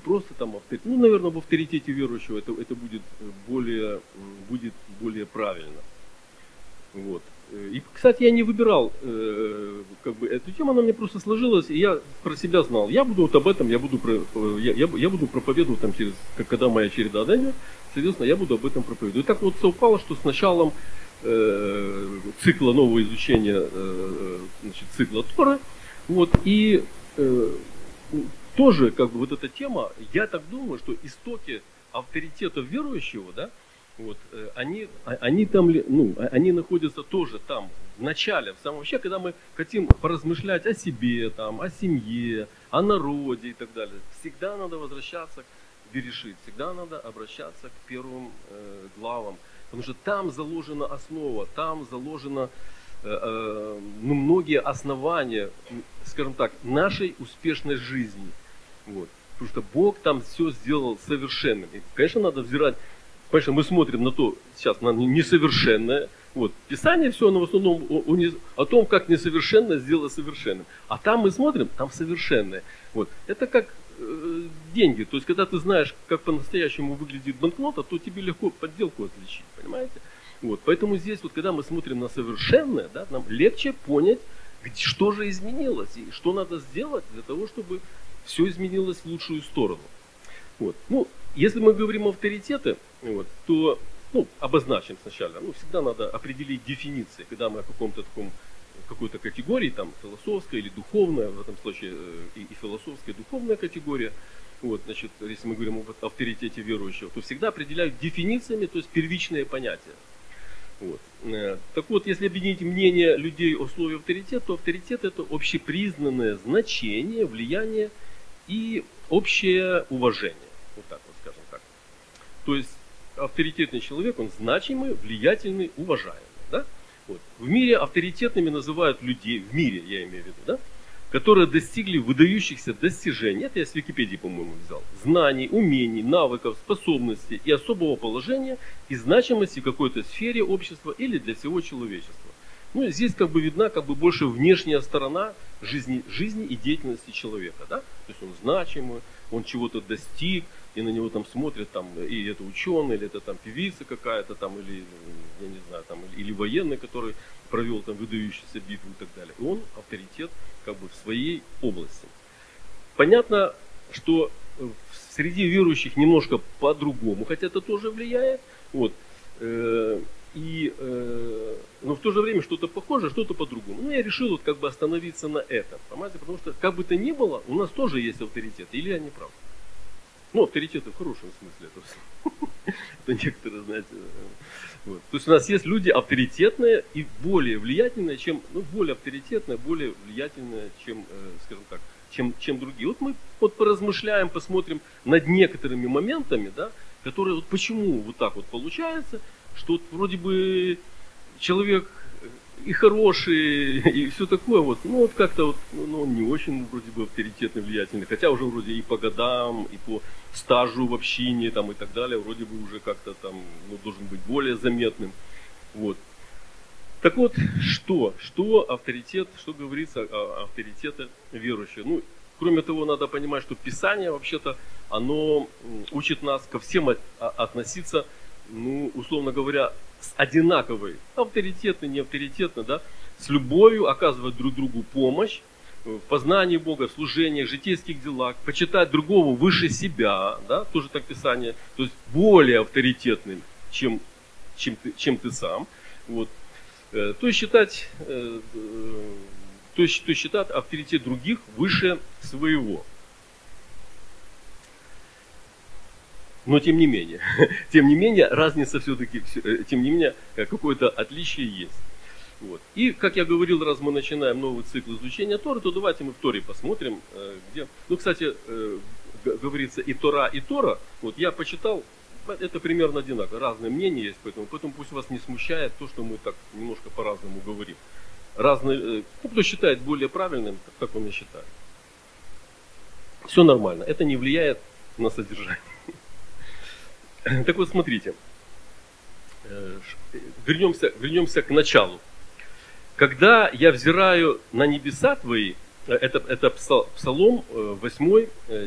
просто там авторитет. Ну, наверное, в авторитете верующего это будет более правильно. Вот. И, кстати, я не выбирал эту тему, она мне просто сложилась, и я про себя знал. Я буду вот об этом, я буду проповедовать там когда моя череда дойдет, соответственно, я буду об этом проповедовать. И так вот совпало, что с началом цикла нового изучения, цикла Тора, вот, и тоже вот эта тема, я так думаю, что истоки авторитета верующего, да, вот, они там, они находятся тоже там, в начале, в самом вообще, когда мы хотим поразмышлять о себе, там, о семье, о народе и так далее, всегда надо возвращаться к Берешит, всегда надо обращаться к первым главам, потому что там заложена основа, там заложено многие основания, скажем так, нашей успешной жизни. Вот. Потому что Бог там все сделал совершенным. И, конечно, надо взирать. Конечно, мы смотрим на то, сейчас на несовершенное. Вот. Писание все, оно в основном о том, как несовершенное сделано совершенным. А там мы смотрим, там совершенное. Вот. Это как деньги. То есть, когда ты знаешь, как по-настоящему выглядит банкнота, то тебе легко подделку отличить. Понимаете? Вот. Поэтому здесь, вот, когда мы смотрим на совершенное, да, нам легче понять, что же изменилось и что надо сделать для того, чтобы все изменилось в лучшую сторону. Вот. Ну, если мы говорим о авторитете, вот, то обозначим сначала. Всегда надо определить дефиниции, когда мы о какой-то категории, там, философская или духовная, в этом случае и философская, и духовная категория. Вот, значит, если мы говорим об авторитете верующего, то всегда определяют дефинициями, то есть первичные понятия. Вот. Так вот, если объединить мнение людей о слове авторитет, то авторитет это общепризнанное значение, влияние и общее уважение. Вот так вот, скажем так. То есть авторитетный человек, он значимый, влиятельный, уважаемый. Да? Вот. В мире авторитетными называют людей, в мире я имею в виду, да? Которые достигли выдающихся достижений, это я с Википедии, по-моему, взял, знаний, умений, навыков, способностей и особого положения и значимости в какой-то сфере общества или для всего человечества. Ну, здесь видна больше внешняя сторона жизни и деятельности человека. Да? То есть он значимый, он чего-то достиг, и на него там смотрят, там, и это ученый, или это там певица какая-то, там, или, я не знаю, там, или военный, который провел там выдающуюся битву и так далее. И он авторитет в своей области. Понятно, что среди верующих немножко по-другому, хотя это тоже влияет. Вот. Но в то же время что-то похоже, что-то по-другому. Ну, я решил остановиться на этом. Понимаете? Потому что, как бы то ни было, у нас тоже есть авторитет. Или я не прав? Ну, авторитеты в хорошем смысле. Это некоторые, знаете. Вот. То есть у нас есть люди авторитетные и более влиятельные, чем, более авторитетные, более влиятельные, чем, скажем так, чем другие. Вот мы поразмышляем, посмотрим над некоторыми моментами, да, которые, почему вот так вот получается, что вроде бы человек и хороший, и все такое, как-то он не очень вроде бы авторитетный, влиятельный, хотя уже вроде и по годам, и по стажу в общине там, и так далее, вроде бы уже как-то там должен быть более заметным. Вот. Так вот, что авторитет, что говорится о авторитете верующего? Кроме того, надо понимать, что Писание вообще-то, оно учит нас ко всем относиться, условно говоря, с одинаковой, авторитетной, неавторитетной, да, с любовью, оказывать друг другу помощь в познании Бога, в служении, в житейских делах, почитать другого выше себя, да, тоже так Писание, то есть более авторитетным, чем ты сам. Вот. То есть считать авторитет других выше своего. Но тем не менее, разница все-таки, тем не менее, какое-то отличие есть. Вот. И, как я говорил, раз мы начинаем новый цикл изучения Торы, то давайте мы в Торе посмотрим, где... кстати, говорится и Тора, и Тора. Вот я почитал, это примерно одинаково. Разные мнения есть, поэтому пусть вас не смущает то, что мы так немножко по-разному говорим. Разные, кто считает более правильным, так он и считает. Все нормально, это не влияет на содержание. Так вот, смотрите, вернемся к началу. Когда я взираю на небеса твои, Это Псалом 8,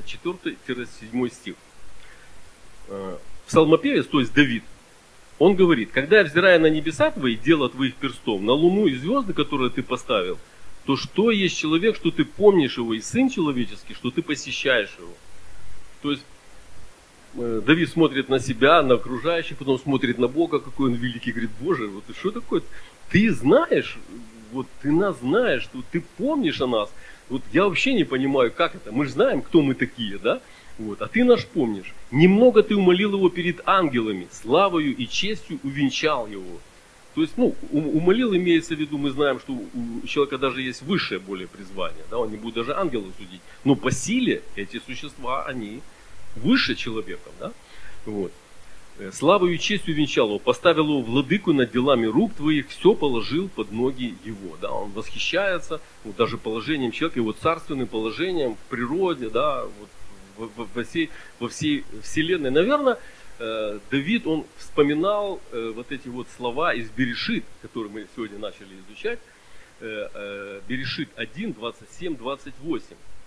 4-7 стих. Псалмопевец, то есть Давид, он говорит: когда я взираю на небеса твои, дело твоих перстов, на луну и звезды, которые ты поставил, то что есть человек, что ты помнишь его, и сын человеческий, что ты посещаешь его. То есть Давид смотрит на себя, на окружающих, потом смотрит на Бога, какой он великий, говорит: Боже, вот что такое? Ты знаешь, вот ты нас знаешь, что ты помнишь о нас. Вот я вообще не понимаю, как это. Мы же знаем, кто мы такие, да? Вот, а ты наш помнишь. Немного ты умолил его перед ангелами, славою и честью увенчал его. То есть, умолил имеется в виду, мы знаем, что у человека даже есть высшее более призвание, да, он не будет даже ангелов судить. Но по силе эти существа, они выше человека, да? Вот. Славою и честью увенчал его, поставил его владыку над делами рук твоих, все положил под ноги его. Да? Он восхищается вот, даже положением человека, его царственным положением в природе, да, вот, во всей вселенной. Наверное, Давид, он вспоминал вот эти вот слова из Берешит, которые мы сегодня начали изучать. Берешит 1, 27, 28.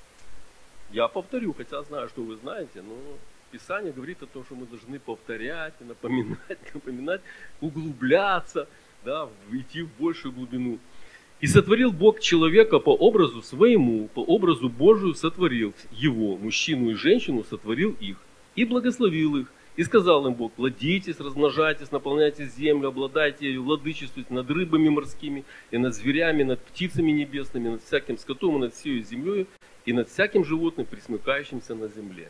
Я повторю, хотя знаю, что вы знаете, но Писание говорит о том, что мы должны повторять, напоминать, углубляться, да, идти в большую глубину. И сотворил Бог человека по образу своему, по образу Божию сотворил его, мужчину и женщину сотворил их, и благословил их. И сказал им Бог: плодитесь, размножайтесь, наполняйте землю, обладайте ею, владычествуйте над рыбами морскими, и над зверями, над птицами небесными, над всяким скотом, и над всей землей, и над всяким животным, пресмыкающимся на земле.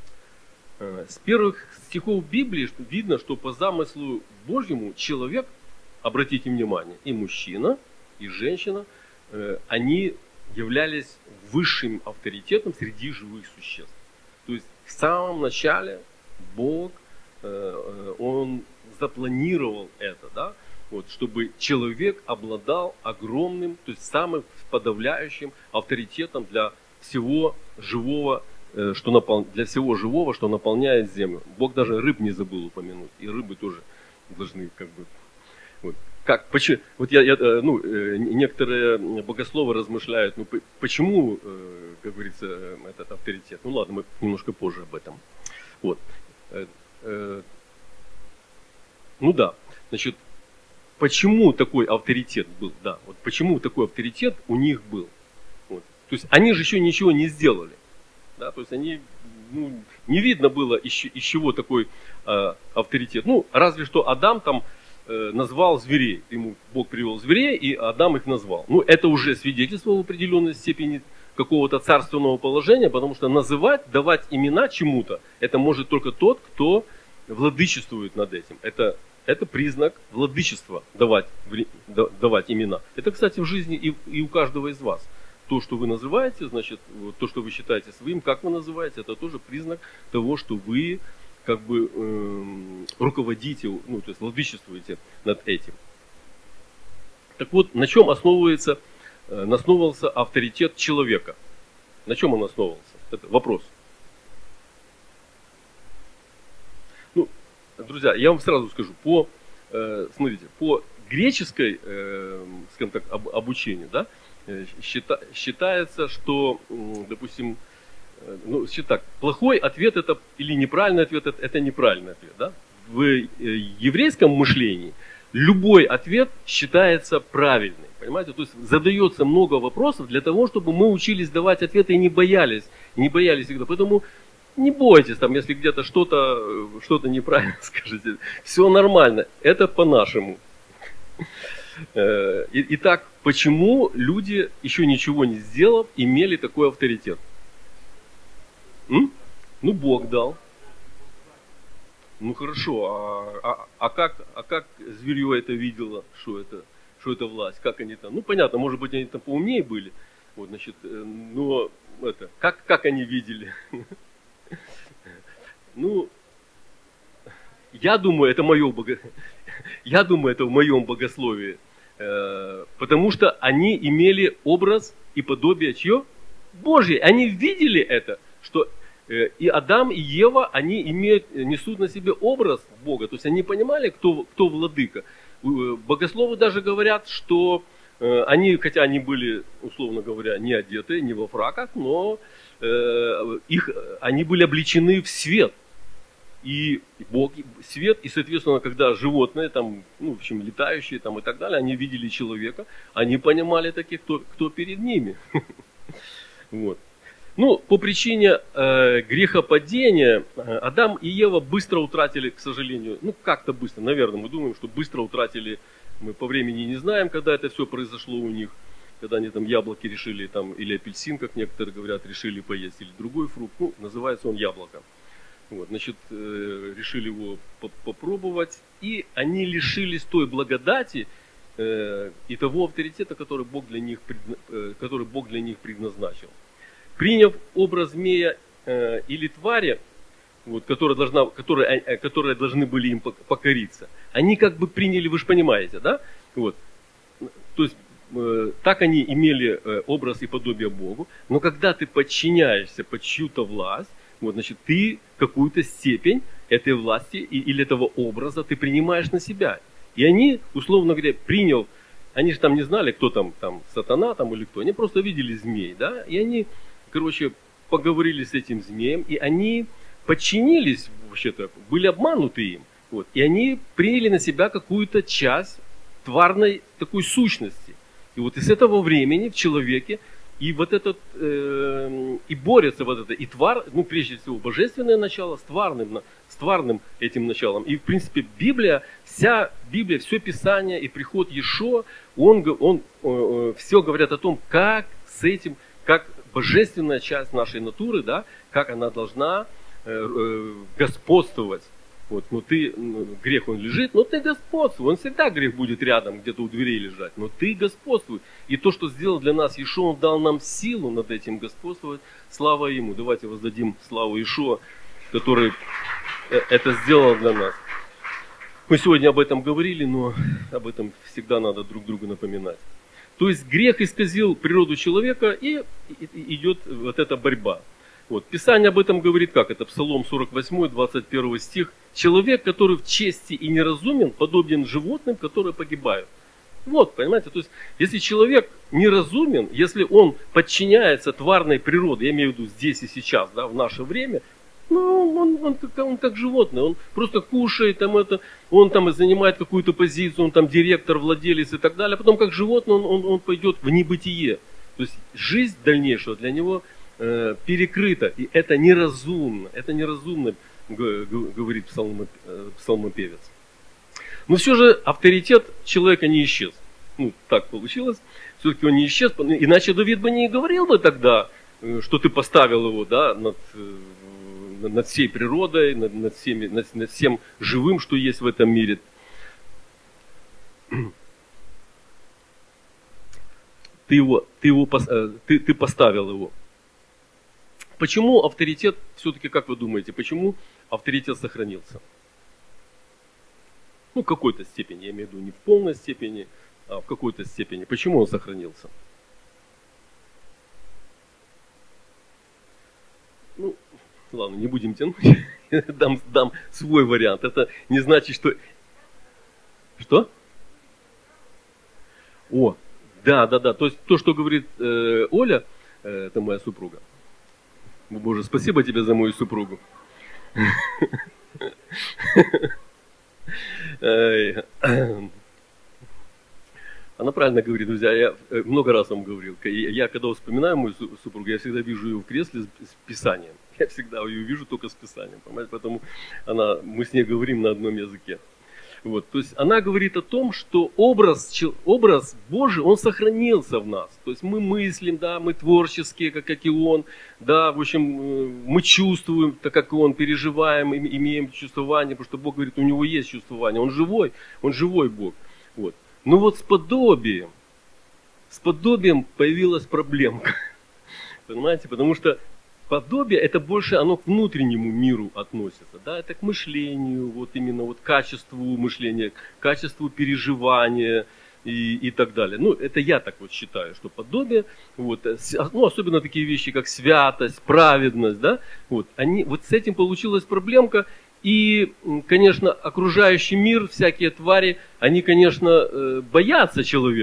С первых стихов Библии видно, что по замыслу Божьему человек, обратите внимание, и мужчина, и женщина, они являлись высшим авторитетом среди живых существ. То есть в самом начале Бог, Он запланировал это, да, вот, чтобы человек обладал огромным, то есть самым подавляющим авторитетом для всего живого, для всего живого, что наполняет землю. Бог даже рыб не забыл упомянуть, и рыбы тоже должны как бы... Вот. Почему, вот некоторые богословы размышляют, почему, как говорится, этот авторитет. Ну ладно, мы немножко позже об этом. Вот. Значит, почему такой авторитет был? Да, вот почему такой авторитет у них был? Вот. То есть они же еще ничего не сделали. Да, то есть они, не видно было, из чего такой авторитет. Разве что Адам там назвал зверей. Ему Бог привел зверей, и Адам их назвал. Это уже свидетельство в определенной степени какого-то царственного положения, потому что называть, давать имена чему-то, это может только тот, кто владычествует над этим. Это признак владычества, давать имена. Это, кстати, в жизни и у каждого из вас. То, что вы называете, значит, то, что вы считаете своим, как вы называете, это тоже признак того, что вы как бы руководите, то есть владычествуете над этим. Так вот, на чем основывался авторитет человека? На чем он основывался? Это вопрос. Друзья, я вам сразу скажу, смотрите, по греческой, скажем так, обучению, да, считается, что, допустим, плохой ответ это или неправильный ответ это неправильный ответ. Да? В еврейском мышлении любой ответ считается правильным. Понимаете? То есть задается много вопросов для того, чтобы мы учились давать ответы и не боялись всегда. Поэтому не бойтесь, если где-то что-то неправильно скажете. Все нормально. Это по-нашему. Итак, почему люди, еще ничего не сделав, имели такой авторитет? Бог дал. Хорошо, а как зверье это видело, что это власть? Как они там? Понятно, может быть, они там поумнее были. Вот, значит, но как они видели? Я думаю, это в моем богословии. Потому что они имели образ и подобие чье? Божье. Они видели это, что и Адам, и Ева, они несут на себе образ Бога. То есть они понимали, кто владыка. Богословы даже говорят, что Они, хотя они были, условно говоря, не одеты, не во фраках, но они были облечены в свет. И Бог свет, и, соответственно, когда животные, там, ну, в общем, летающие там, и так далее, они видели человека, они понимали таки, кто перед ними. Вот. Ну, по причине грехопадения Адам и Ева быстро утратили, к сожалению, ну, как-то быстро, наверное, мы думаем, что быстро утратили, мы по времени не знаем, когда это все произошло у них, когда они там яблоки решили, там, или апельсин, как некоторые говорят, решили поесть, или другой фрукт, ну, называется он яблоко. Вот, значит, решили его попробовать, и они лишились той благодати и того авторитета, который Бог для них предназначил. Приняв образ змея или твари, вот, которые должны были им покориться, они как бы приняли, вы же понимаете, да? Вот. То есть так они имели образ и подобие Богу, но когда ты подчиняешься под чью-то власть, вот, значит, ты какую-то степень этой власти или этого образа ты принимаешь на себя. И они, условно говоря, они же там не знали, кто там сатана там или кто, они просто видели змей, да, и они, короче, поговорили с этим змеем, и они подчинились, вообще-то, были обмануты им, вот, и они приняли на себя какую-то часть тварной такой сущности. И вот из этого времени в человеке и вот этот, и борется вот это, и ну, прежде всего, божественное начало с тварным этим началом. И, в принципе, вся Библия, все Писание и приход Иешуа, он все говорят о том, как с этим, как божественная часть нашей натуры, да, как она должна господствовать. Вот, но грех он лежит, но ты господствуй. Он всегда грех будет рядом, где-то у дверей лежать. Но ты господствуй. И то, что сделал для нас Иешуа, он дал нам силу над этим господствовать. Слава ему. Давайте воздадим славу Иешуа, который это сделал для нас. Мы сегодня об этом говорили, но об этом всегда надо друг другу напоминать. То есть грех исказил природу человека, и идет вот эта борьба. Вот. Писание об этом говорит как? Это Псалом 48, 21 стих. Человек, который в чести и неразумен, подобен животным, которые погибают. Вот, понимаете, то есть, если человек неразумен, если он подчиняется тварной природе, я имею в виду здесь и сейчас, да, в наше время, ну, он как животное, он просто кушает, он там занимает какую-то позицию, он там директор, владелец и так далее, а потом как животное он пойдет в небытие. То есть, жизнь дальнейшего для него перекрыто, и это неразумно, говорит псалмопевец. Но все же авторитет человека не исчез. Ну, так получилось, все-таки он не исчез, иначе Давид бы не говорил бы тогда, что ты поставил его, да, над всей природой, над всем живым, что есть в этом мире. Ты поставил его. Почему авторитет, все-таки, как вы думаете, почему авторитет сохранился? Ну, в какой-то степени, я имею в виду не в полной степени, а в какой-то степени. Почему он сохранился? Ну, ладно, не будем тянуть, дам свой вариант. Это не значит, что... Что? О, да. То есть то, что говорит Оля, это моя супруга. Боже, спасибо тебе за мою супругу. Она правильно говорит, друзья, я много раз вам говорил, я когда вспоминаю мою супругу, я всегда вижу ее в кресле с Писанием. Я всегда ее вижу только с Писанием, понимаете? Поэтому мы с ней говорим на одном языке. Вот, то есть она говорит о том, что образ Божий, он сохранился в нас. То есть мы мыслим, да, мы творческие, как и он, да, в общем, мы чувствуем, так как и он, переживаем, имеем чувствование, потому что Бог говорит, у него есть чувствование, он живой Бог. Вот. Но вот с подобием появилась проблемка. Понимаете, потому что подобие, это больше оно к внутреннему миру относится, да, это к мышлению, вот именно вот качеству мышления, качеству переживания и так далее. Ну, это я так вот считаю, что подобие, вот, ну, особенно такие вещи, как святость, праведность, да, вот с этим получилась проблемка, и, конечно, окружающий мир, всякие твари, они, конечно, боятся человека,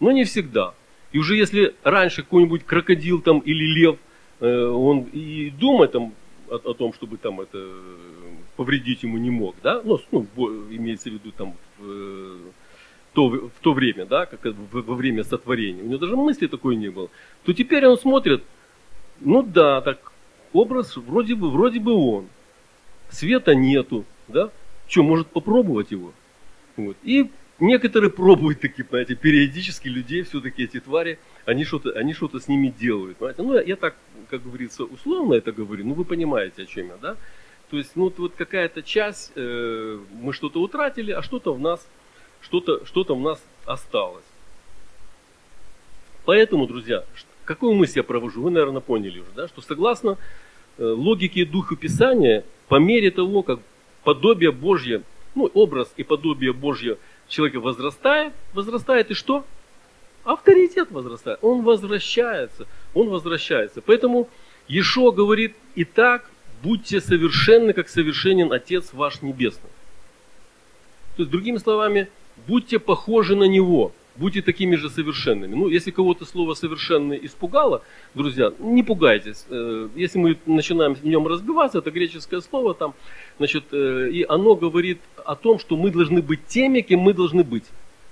но не всегда. И уже если раньше какой-нибудь крокодил там или лев, он и думать там о том, чтобы там это повредить ему не мог, да, ну имеется в виду там в то время, да, как во время сотворения, у него даже мысли такой не было, то теперь он смотрит, ну да, так образ вроде бы он, света нету, да, что, может попробовать его? Вот. И некоторые пробуют такие, знаете, периодически людей, все-таки эти твари, они что-то с ними делают. Понимаете? Ну, я так, как говорится, условно это говорю, ну вы понимаете, о чем я, да? То есть, ну вот какая-то часть, мы что-то утратили, а что-то в нас осталось. Поэтому, друзья, какую мысль я провожу, вы, наверное, поняли уже, да, что согласно логике и духу Писания, по мере того, как подобие Божье, ну, образ и подобие Божье человека возрастает и что? Авторитет возрастает, он возвращается. Поэтому Иешуа говорит: итак, будьте совершенны, как совершенен Отец ваш Небесный. То есть, другими словами, будьте похожи на Него, будьте такими же совершенными. Ну, если кого-то слово «совершенный» испугало, друзья, не пугайтесь. Если мы начинаем в нем разбиваться, это греческое слово, там, значит, и оно говорит о том, что мы должны быть теми, кем мы должны быть.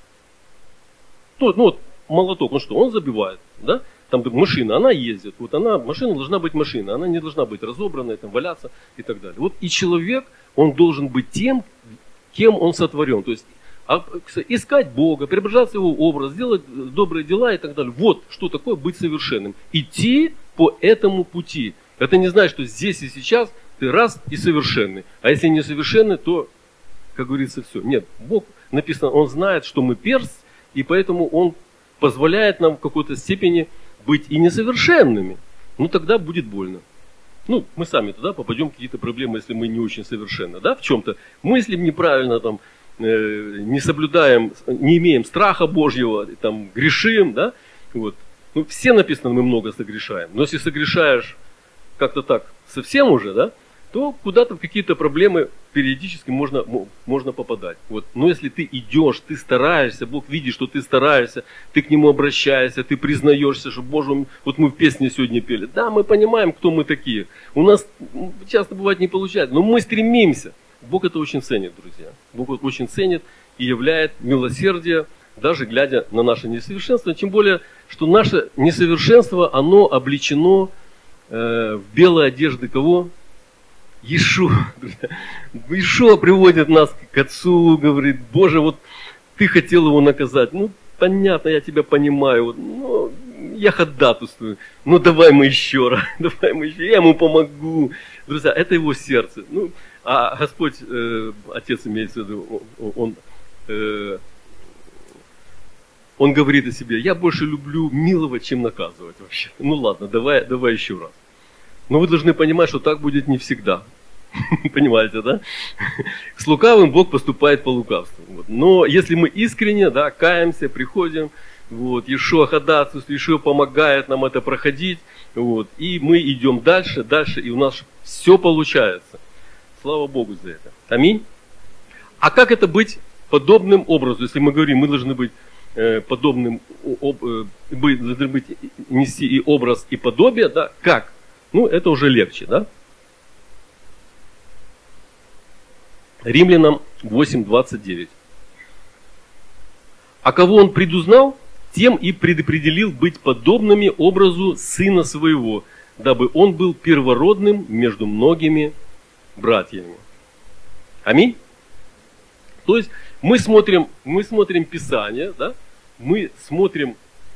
Ну вот молоток, он забивает, да? Там машина, она ездит, машина должна быть машина, она не должна быть разобранной, там, валяться и так далее. Вот и человек, он должен быть тем, кем он сотворен. То есть искать Бога, преображаться в Его образ, делать добрые дела и так далее. Вот что такое быть совершенным. Идти по этому пути. Это не значит, что здесь и сейчас ты раз и совершенный. А если не совершенный, то, как говорится, все. Нет, Бог, написано, Он знает, что мы перст, и поэтому Он позволяет нам в какой-то степени быть и несовершенными. Ну тогда будет больно. Ну, мы сами туда попадем в какие-то проблемы, если мы не очень совершенны, да, в чем-то. Мыслим неправильно, там, не соблюдаем, не имеем страха Божьего, там, грешим, да, вот. Ну, все написано, мы много согрешаем. Но если согрешаешь как-то так совсем уже, да, то куда-то в какие-то проблемы периодически можно попадать. Вот. Но если ты идешь, ты стараешься, Бог видит, что ты стараешься, ты к Нему обращаешься, ты признаешься, что, Боже, вот мы в песне сегодня пели. Да, мы понимаем, кто мы такие. У нас часто бывает не получается, но мы стремимся. Бог это очень ценит, друзья. Бог это очень ценит и являет милосердие, даже глядя на наше несовершенство. Тем более, что наше несовершенство, оно облечено в белые одежды кого? Иешуа. Иешуа приводит нас к Отцу, говорит: Боже, вот ты хотел его наказать. Ну, понятно, я тебя понимаю. Ну, я ходатайствую. Ну, давай мы еще раз. Я ему помогу. Друзья, это его сердце. Ну, а Господь, Отец имеется в виду, Он говорит о себе: я больше люблю миловать, чем наказывать вообще. Ну ладно, давай еще раз. Но вы должны понимать, что так будет не всегда. Понимаете, да? С лукавым Бог поступает по лукавству. Вот. Но если мы искренне, да, каемся, приходим, вот, Иешуа ходатайствует, Иешуа помогает нам это проходить, вот, и мы идем дальше, и у нас все получается. Слава Богу за это. Аминь. А как это быть подобным образу? Если мы говорим, мы должны быть подобным, должны быть, нести и образ, и подобие, да, как? Ну, это уже легче, да? Римлянам 8:29. А кого он предузнал, тем и предопределил быть подобными образу Сына Своего, дабы он был первородным между многими братьями. Аминь? То есть мы смотрим Писание, да? Мы смотрим,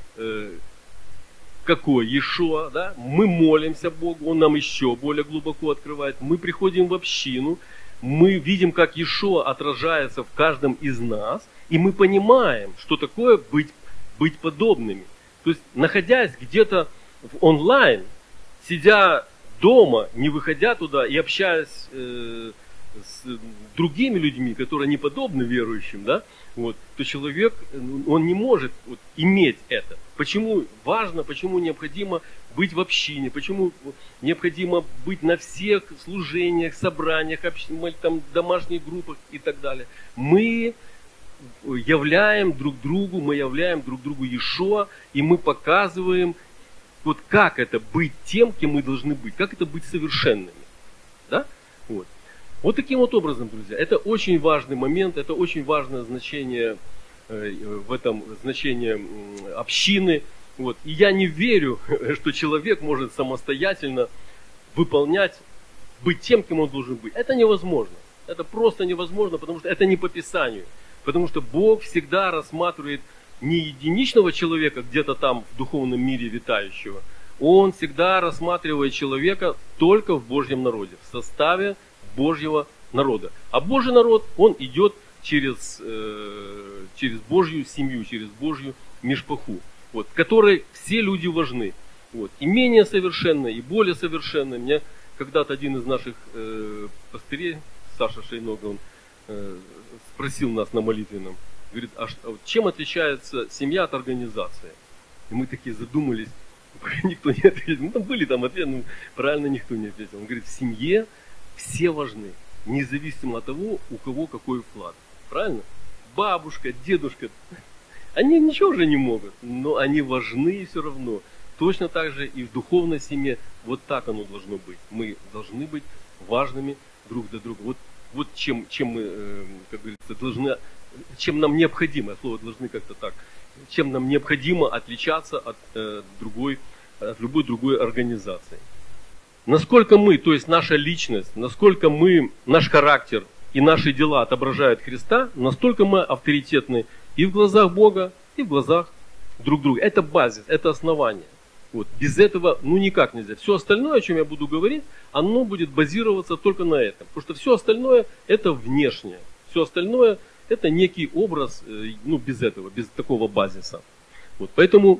какой Иешуа, да? Мы молимся Богу, Он нам еще более глубоко открывает. Мы приходим в общину, мы видим, как Иешуа отражается в каждом из нас, и мы понимаем, что такое быть подобными. То есть, находясь где-то в онлайн, сидя дома, не выходя туда и общаясь с другими людьми, которые не подобны верующим, да, вот, то человек, он не может вот, иметь это. Почему важно, почему необходимо быть в общине, почему необходимо быть на всех служениях, собраниях, там, домашних группах и так далее. Мы являем друг другу Иешуа, и мы показываем, вот как это быть тем, кем мы должны быть, как это быть совершенными. Да? Вот таким вот образом, друзья, это очень важный момент, это очень важное значение в этом значение общины. И я не верю, что человек может самостоятельно выполнять, быть тем, кем он должен быть. Это невозможно. Это просто невозможно, потому что это не по Писанию. Потому что Бог всегда рассматривает не единичного человека где-то там в духовном мире витающего. Он всегда рассматривает человека только в Божьем народе, в составе Божьего народа. А Божий народ, он идет через Божью семью, через Божью мишпаху, в которой все люди важны. И менее совершенные, и более совершенные. Мне когда-то один из наших пастырей, Саша Шейнога, он спросил нас на молитвенном, говорит, чем отличается семья от организации? И мы такие задумались, никто не ответил. Там были ответы, правильно никто не ответил. Он говорит, в семье все важны, независимо от того, у кого какой вклад. Правильно? Бабушка, дедушка, они ничего уже не могут, но они важны все равно. Точно так же и в духовной семье, вот так оно должно быть. Мы должны быть важными друг для друга. Вот чем мы, как говорится, должны, чем нам необходимо, слово должны как-то так, чем нам необходимо отличаться от любой другой организации. Насколько мы, то есть наша личность, насколько наш характер и наши дела отображают Христа, настолько мы авторитетны и в глазах Бога, и в глазах друг друга. Это базис, это основание. Без этого никак нельзя. Все остальное, о чем я буду говорить, оно будет базироваться только на этом. Потому что все остальное это внешнее. Все остальное это некий образ, без этого, без такого базиса. Поэтому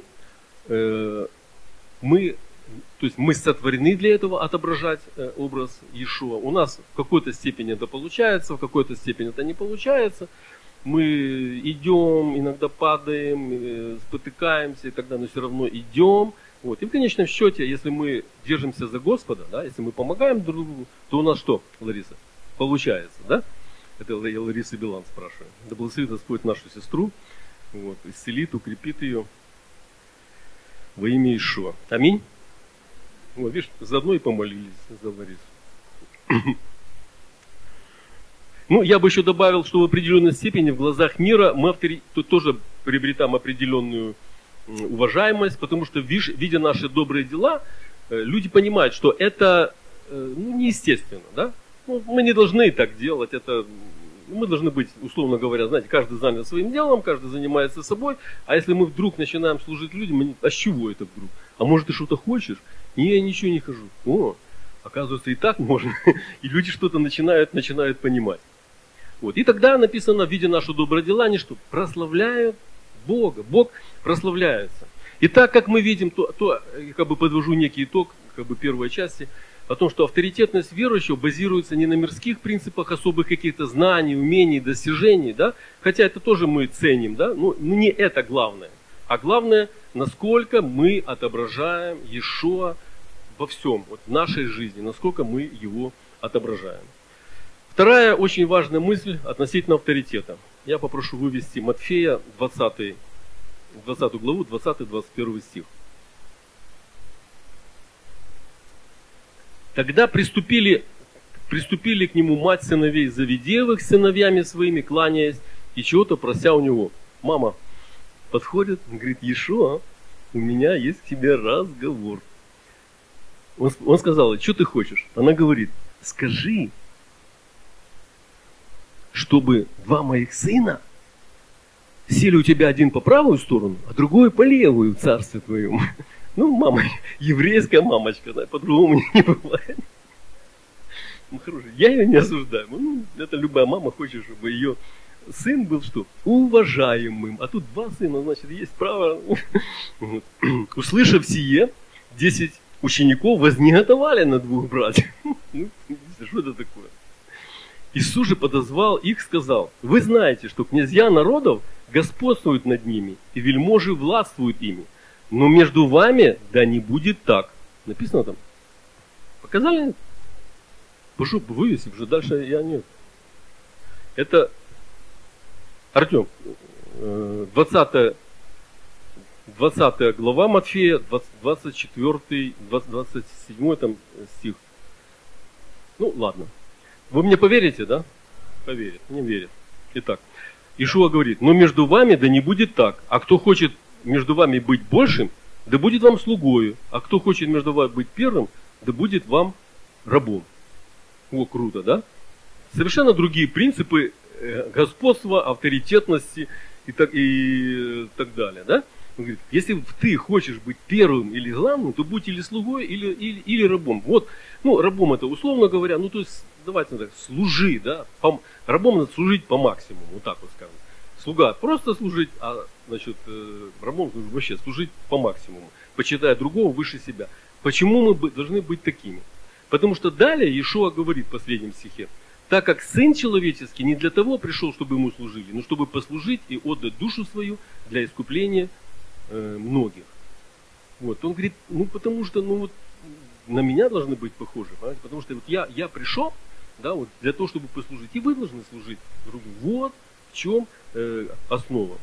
мы сотворены для этого отображать образ Иешуа. У нас в какой-то степени это получается, в какой-то степени это не получается. Мы идем, иногда падаем, спотыкаемся и так далее, но все равно идем. И в конечном счете, если мы держимся за Господа, да, если мы помогаем друг другу, то у нас что, Лариса? Получается, да? Это я Ларисы Билан спрашиваю. Да благословит Господь нашу сестру, исцелит, укрепит ее во имя Иешуа. Аминь. Видишь, заодно и помолились за Ларису. Я бы еще добавил, что в определенной степени в глазах мира мы тоже приобретаем определенную уважаемость, потому что, видя наши добрые дела, люди понимают, что это неестественно. Да? Мы не должны так делать, мы должны быть, условно говоря, знаете, каждый занят своим делом, каждый занимается собой, а если мы вдруг начинаем служить людям, а с чего это вдруг? А может ты что-то хочешь? Не, я ничего не хожу. Оказывается, и так можно. И люди что-то начинают понимать. И тогда написано, видя наши добрые дела, они что? Прославляют Бога. Бог прославляется. И так как мы видим, то подвожу некий итог первой части, о том, что авторитетность верующего базируется не на мирских принципах особых каких-то знаний, умений, достижений, да? Хотя это тоже мы ценим, да? Но не это главное. А главное, насколько мы отображаем Иешуа во всем, в нашей жизни, насколько мы его отображаем. Вторая очень важная мысль относительно авторитета. Я попрошу вывести Матфея 20 главу, 20-21 стих. Тогда приступили к нему мать сыновей Завидеевых с сыновьями своими, кланяясь и чего-то прося у него. Мама подходит, говорит, Иешуа, у меня есть к тебе разговор. Он сказал, что ты хочешь? Она говорит, скажи, чтобы два моих сына сели у тебя один по правую сторону, а другой по левую в царстве твоем. Мама, еврейская мамочка, по-другому не бывает. Хороший. Я ее не осуждаю. Это любая мама хочет, чтобы ее сын был что? Уважаемым. А тут два сына, значит, есть право. Услышав сие, 10 учеников вознеготовали на двух братьев. Что это такое? Иисус же подозвал их, сказал, вы знаете, что князья народов господствуют над ними, и вельможи властвуют ими. Но между вами да не будет так. Написано там. Показали? Прошу, вывеси, уже дальше я нет. Это Артем, 20 глава Матфея, 24, 27 там стих. Ну, ладно. Вы мне поверите, да? Поверят, не верят. Итак, Иешуа говорит, но между вами да не будет так. А кто хочет между вами быть большим, да будет вам слугою. А кто хочет между вами быть первым, да будет вам рабом. О, круто, да? Совершенно другие принципы господства, авторитетности и так далее, да? Он говорит, если ты хочешь быть первым или главным, то будь или слугой, или рабом. Вот, ну, рабом это условно говоря, ну, то есть, давайте так, служи, да, рабом надо служить по максимуму, вот так вот скажем. Слуга просто служить, а, значит, рабом вообще служить по максимуму, почитая другого выше себя. Почему мы должны быть такими? Потому что далее Иешуа говорит в последнем стихе, так как Сын Человеческий не для того пришел, чтобы ему служили, но чтобы послужить и отдать душу свою для искупления многих. Вот. Он говорит, ну потому что ну, вот, на меня должны быть похожи, понимаете? Потому что вот я пришел, да, вот, для того, чтобы послужить, и вы должны служить другу. Вот в чем основа.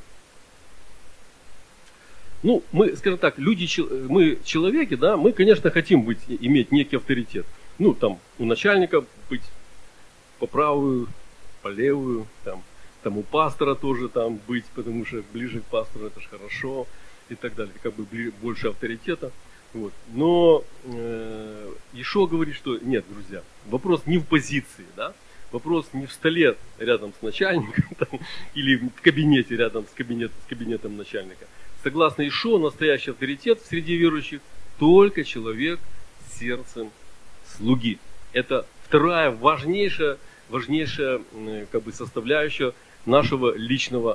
Ну, мы, скажем так, мы человеки, да, мы, конечно, хотим иметь некий авторитет. Ну, там, у начальника быть по правую, по левую, там у пастора тоже там быть, потому что ближе к пастору это же хорошо и так далее, как бы больше авторитета. Вот. Но Иешуа говорит, что нет, друзья, вопрос не в позиции, да? Вопрос не в столе рядом с начальником там, или в кабинете рядом с кабинетом начальника. Согласно Иешуа, настоящий авторитет среди верующих только человек с сердцем слуги. Это вторая важнейшая как бы, составляющая нашего личного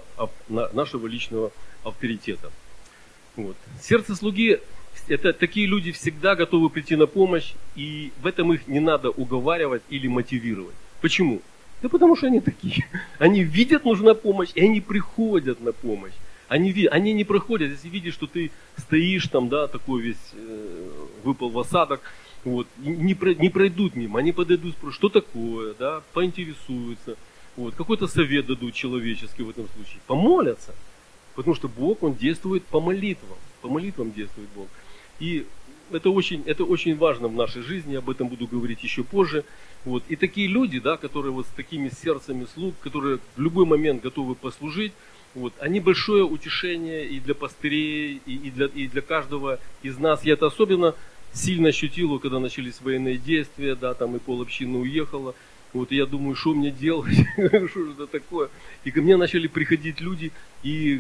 авторитета. Вот. Сердце слуги – это такие люди всегда готовы прийти на помощь, и в этом их не надо уговаривать или мотивировать. Почему? Да потому что они такие. Они видят, нужна помощь, и они приходят на помощь. Они не проходят, если видишь, что ты стоишь там, да, такой весь выпал в осадок, вот, не пройдут мимо, они подойдут, спросят, что такое, да, поинтересуются, вот, какой-то совет дадут человеческий в этом случае, помолятся, потому что Бог, Он действует по молитвам действует Бог. И это очень важно в нашей жизни, об этом буду говорить еще позже. Вот. И такие люди, да, которые вот с такими сердцами слуг, которые в любой момент готовы послужить, вот, они большое утешение и для пастырей, и для каждого из нас. Я это особенно сильно ощутил, когда начались военные действия, да, там и полобщины уехала. Вот, и я думаю, что мне делать, что это такое. И ко мне начали приходить люди и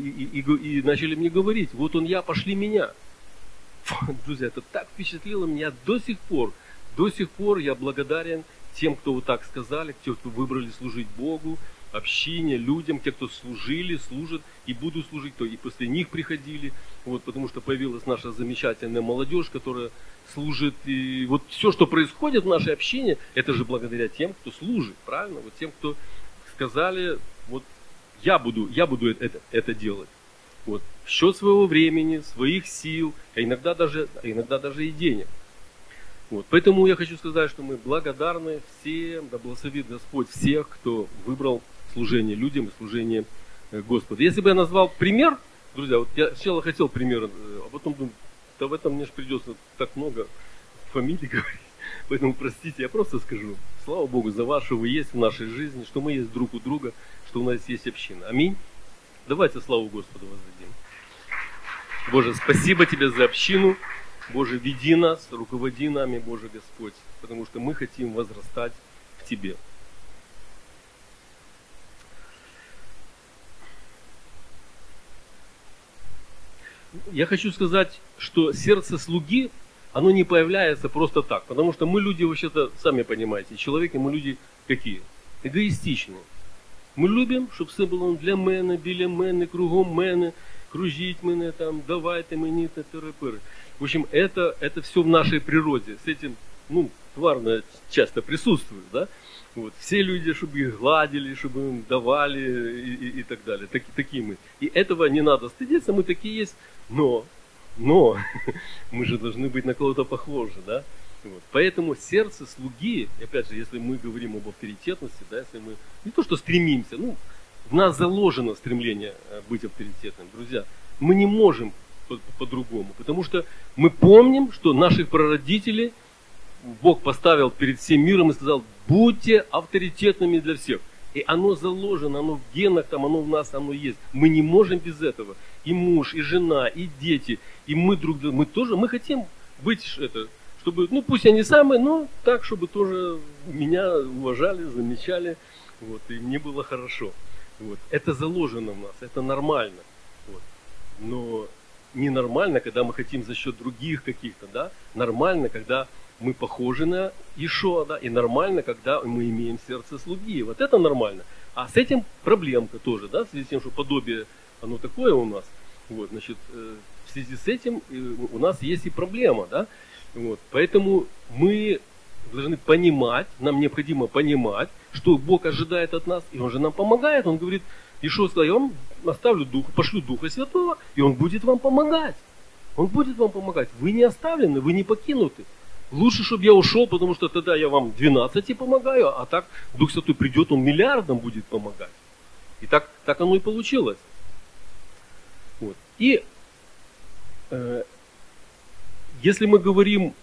начали мне говорить, вот он я, пошли меня. Друзья, это так впечатлило меня до сих пор. До сих пор я благодарен тем, кто вот так сказали, тем, кто выбрали служить Богу, общине, людям, те, кто служили, служат и будут служить, то и после них приходили, вот, потому что появилась наша замечательная молодежь, которая служит, и вот все, что происходит в нашей общине, это же благодаря тем, кто служит, правильно, вот тем, кто сказали, вот я буду это делать, вот, в счет своего времени, своих сил, а иногда даже и денег. Вот. Поэтому я хочу сказать, что мы благодарны всем, да благословит Господь всех, кто выбрал служение людям и служение Господу. Если бы я назвал пример, друзья, вот я сначала хотел пример, а потом думаю, да в этом мне же придется так много фамилий говорить, поэтому простите, я просто скажу, слава Богу за вас, что вы есть в нашей жизни, что мы есть друг у друга, что у нас есть община. Аминь. Давайте славу Господу воздадим. Боже, спасибо Тебе за общину. Боже, веди нас, руководи нами, Боже Господь, потому что мы хотим возрастать в Тебе. Я хочу сказать, что сердце слуги, оно не появляется просто так, потому что мы люди, вообще-то, сами понимаете, человеки, мы люди какие? Эгоистичные. Мы любим, щоб все було для мене, біля мене, кругом мене, кружить мене, там, давайте мені, тыры-пыры. В общем, это все в нашей природе. С этим, ну, тварно часто присутствует, да? Вот. Все люди, чтобы их гладили, чтобы им давали и так далее. Такие мы. И этого не надо стыдиться, мы такие есть, но мы же должны быть на кого-то похожи, да? Вот. Поэтому сердце слуги, опять же, если мы говорим об авторитетности, да, если мы не то что стремимся, ну, В нас заложено стремление быть авторитетным, друзья. Мы не можем по-другому, потому что мы помним, что наших прародителей Бог поставил перед всем миром и сказал: будьте авторитетными для всех. И оно заложено, оно в генах, там, оно в нас, оно есть. Мы не можем без этого. И муж, и жена, и дети, и мы друг друга, мы тоже, мы хотим быть чтобы, ну пусть я не самый, но так, чтобы тоже меня уважали, замечали, вот, и мне было хорошо. Вот. Это заложено в нас, это нормально. Вот. Но ненормально, когда мы хотим за счет других каких-то, да, нормально, когда мы похожи на Иешуа, да, и нормально, когда мы имеем сердце слуги. Вот это нормально. А с этим проблемка тоже, да, в связи с тем, что подобие, оно такое у нас. Вот, значит, в связи с этим у нас есть и проблема, да. Вот, поэтому мы должны понимать, нам необходимо понимать, что Бог ожидает от нас, и Он же нам помогает. Он говорит: Иешуа сказал: я вам оставлю Духа, пошлю Духа Святого, и Он будет вам помогать. Он будет вам помогать. Вы не оставлены, вы не покинуты. Лучше, чтобы я ушел, потому что тогда я вам 12 помогаю, а так Дух Святой придет, Он миллиардам будет помогать. И так оно и получилось. Вот. И если мы говорим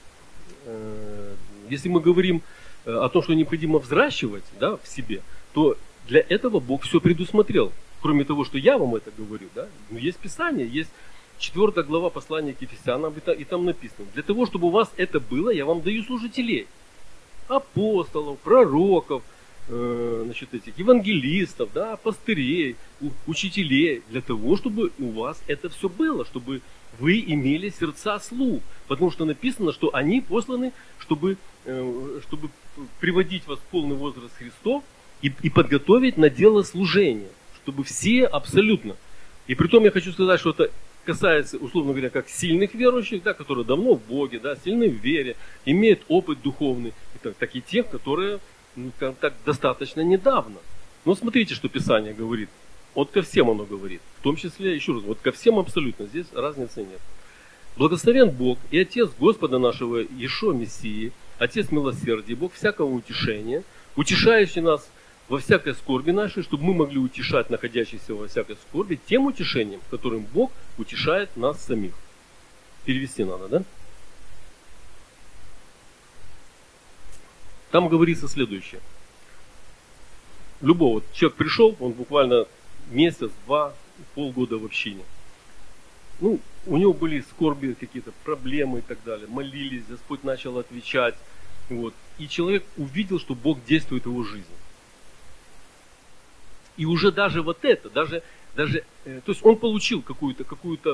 о том, что необходимо взращивать, да, в себе, то для этого Бог все предусмотрел. Кроме того, что я вам это говорю, да, но есть Писание, есть 4 глава послания к Ефесянам, и там написано: для того, чтобы у вас это было, я вам даю служителей, апостолов, пророков, значит, этих евангелистов, да, пастырей, учителей, для того, чтобы у вас это все было, чтобы вы имели сердца слуг. Потому что написано, что они посланы, чтобы приводить вас в полный возраст Христов и подготовить на дело служения. Чтобы все абсолютно. И притом я хочу сказать, что это касается, условно говоря, как сильных верующих, да, которые давно в Боге, да, сильны в вере, имеют опыт духовный, так и тех, которые, ну, так, достаточно недавно. Но смотрите, что Писание говорит. Вот ко всем оно говорит. В том числе, еще раз, вот ко всем абсолютно. Здесь разницы нет. Благословен Бог и Отец Господа нашего Иешуа Мессии, Отец милосердия, Бог всякого утешения, утешающий нас во всякой скорби нашей, чтобы мы могли утешать находящихся во всякой скорби тем утешением, которым Бог утешает нас самих. Перевести надо, да? Там говорится следующее. Любой человек пришел, он буквально месяц, 2, полгода в общине. Ну, у него были скорби, какие-то проблемы и так далее. Молились, Господь начал отвечать. Вот. И человек увидел, что Бог действует в его жизни. И уже даже вот это, то есть он получил какую-то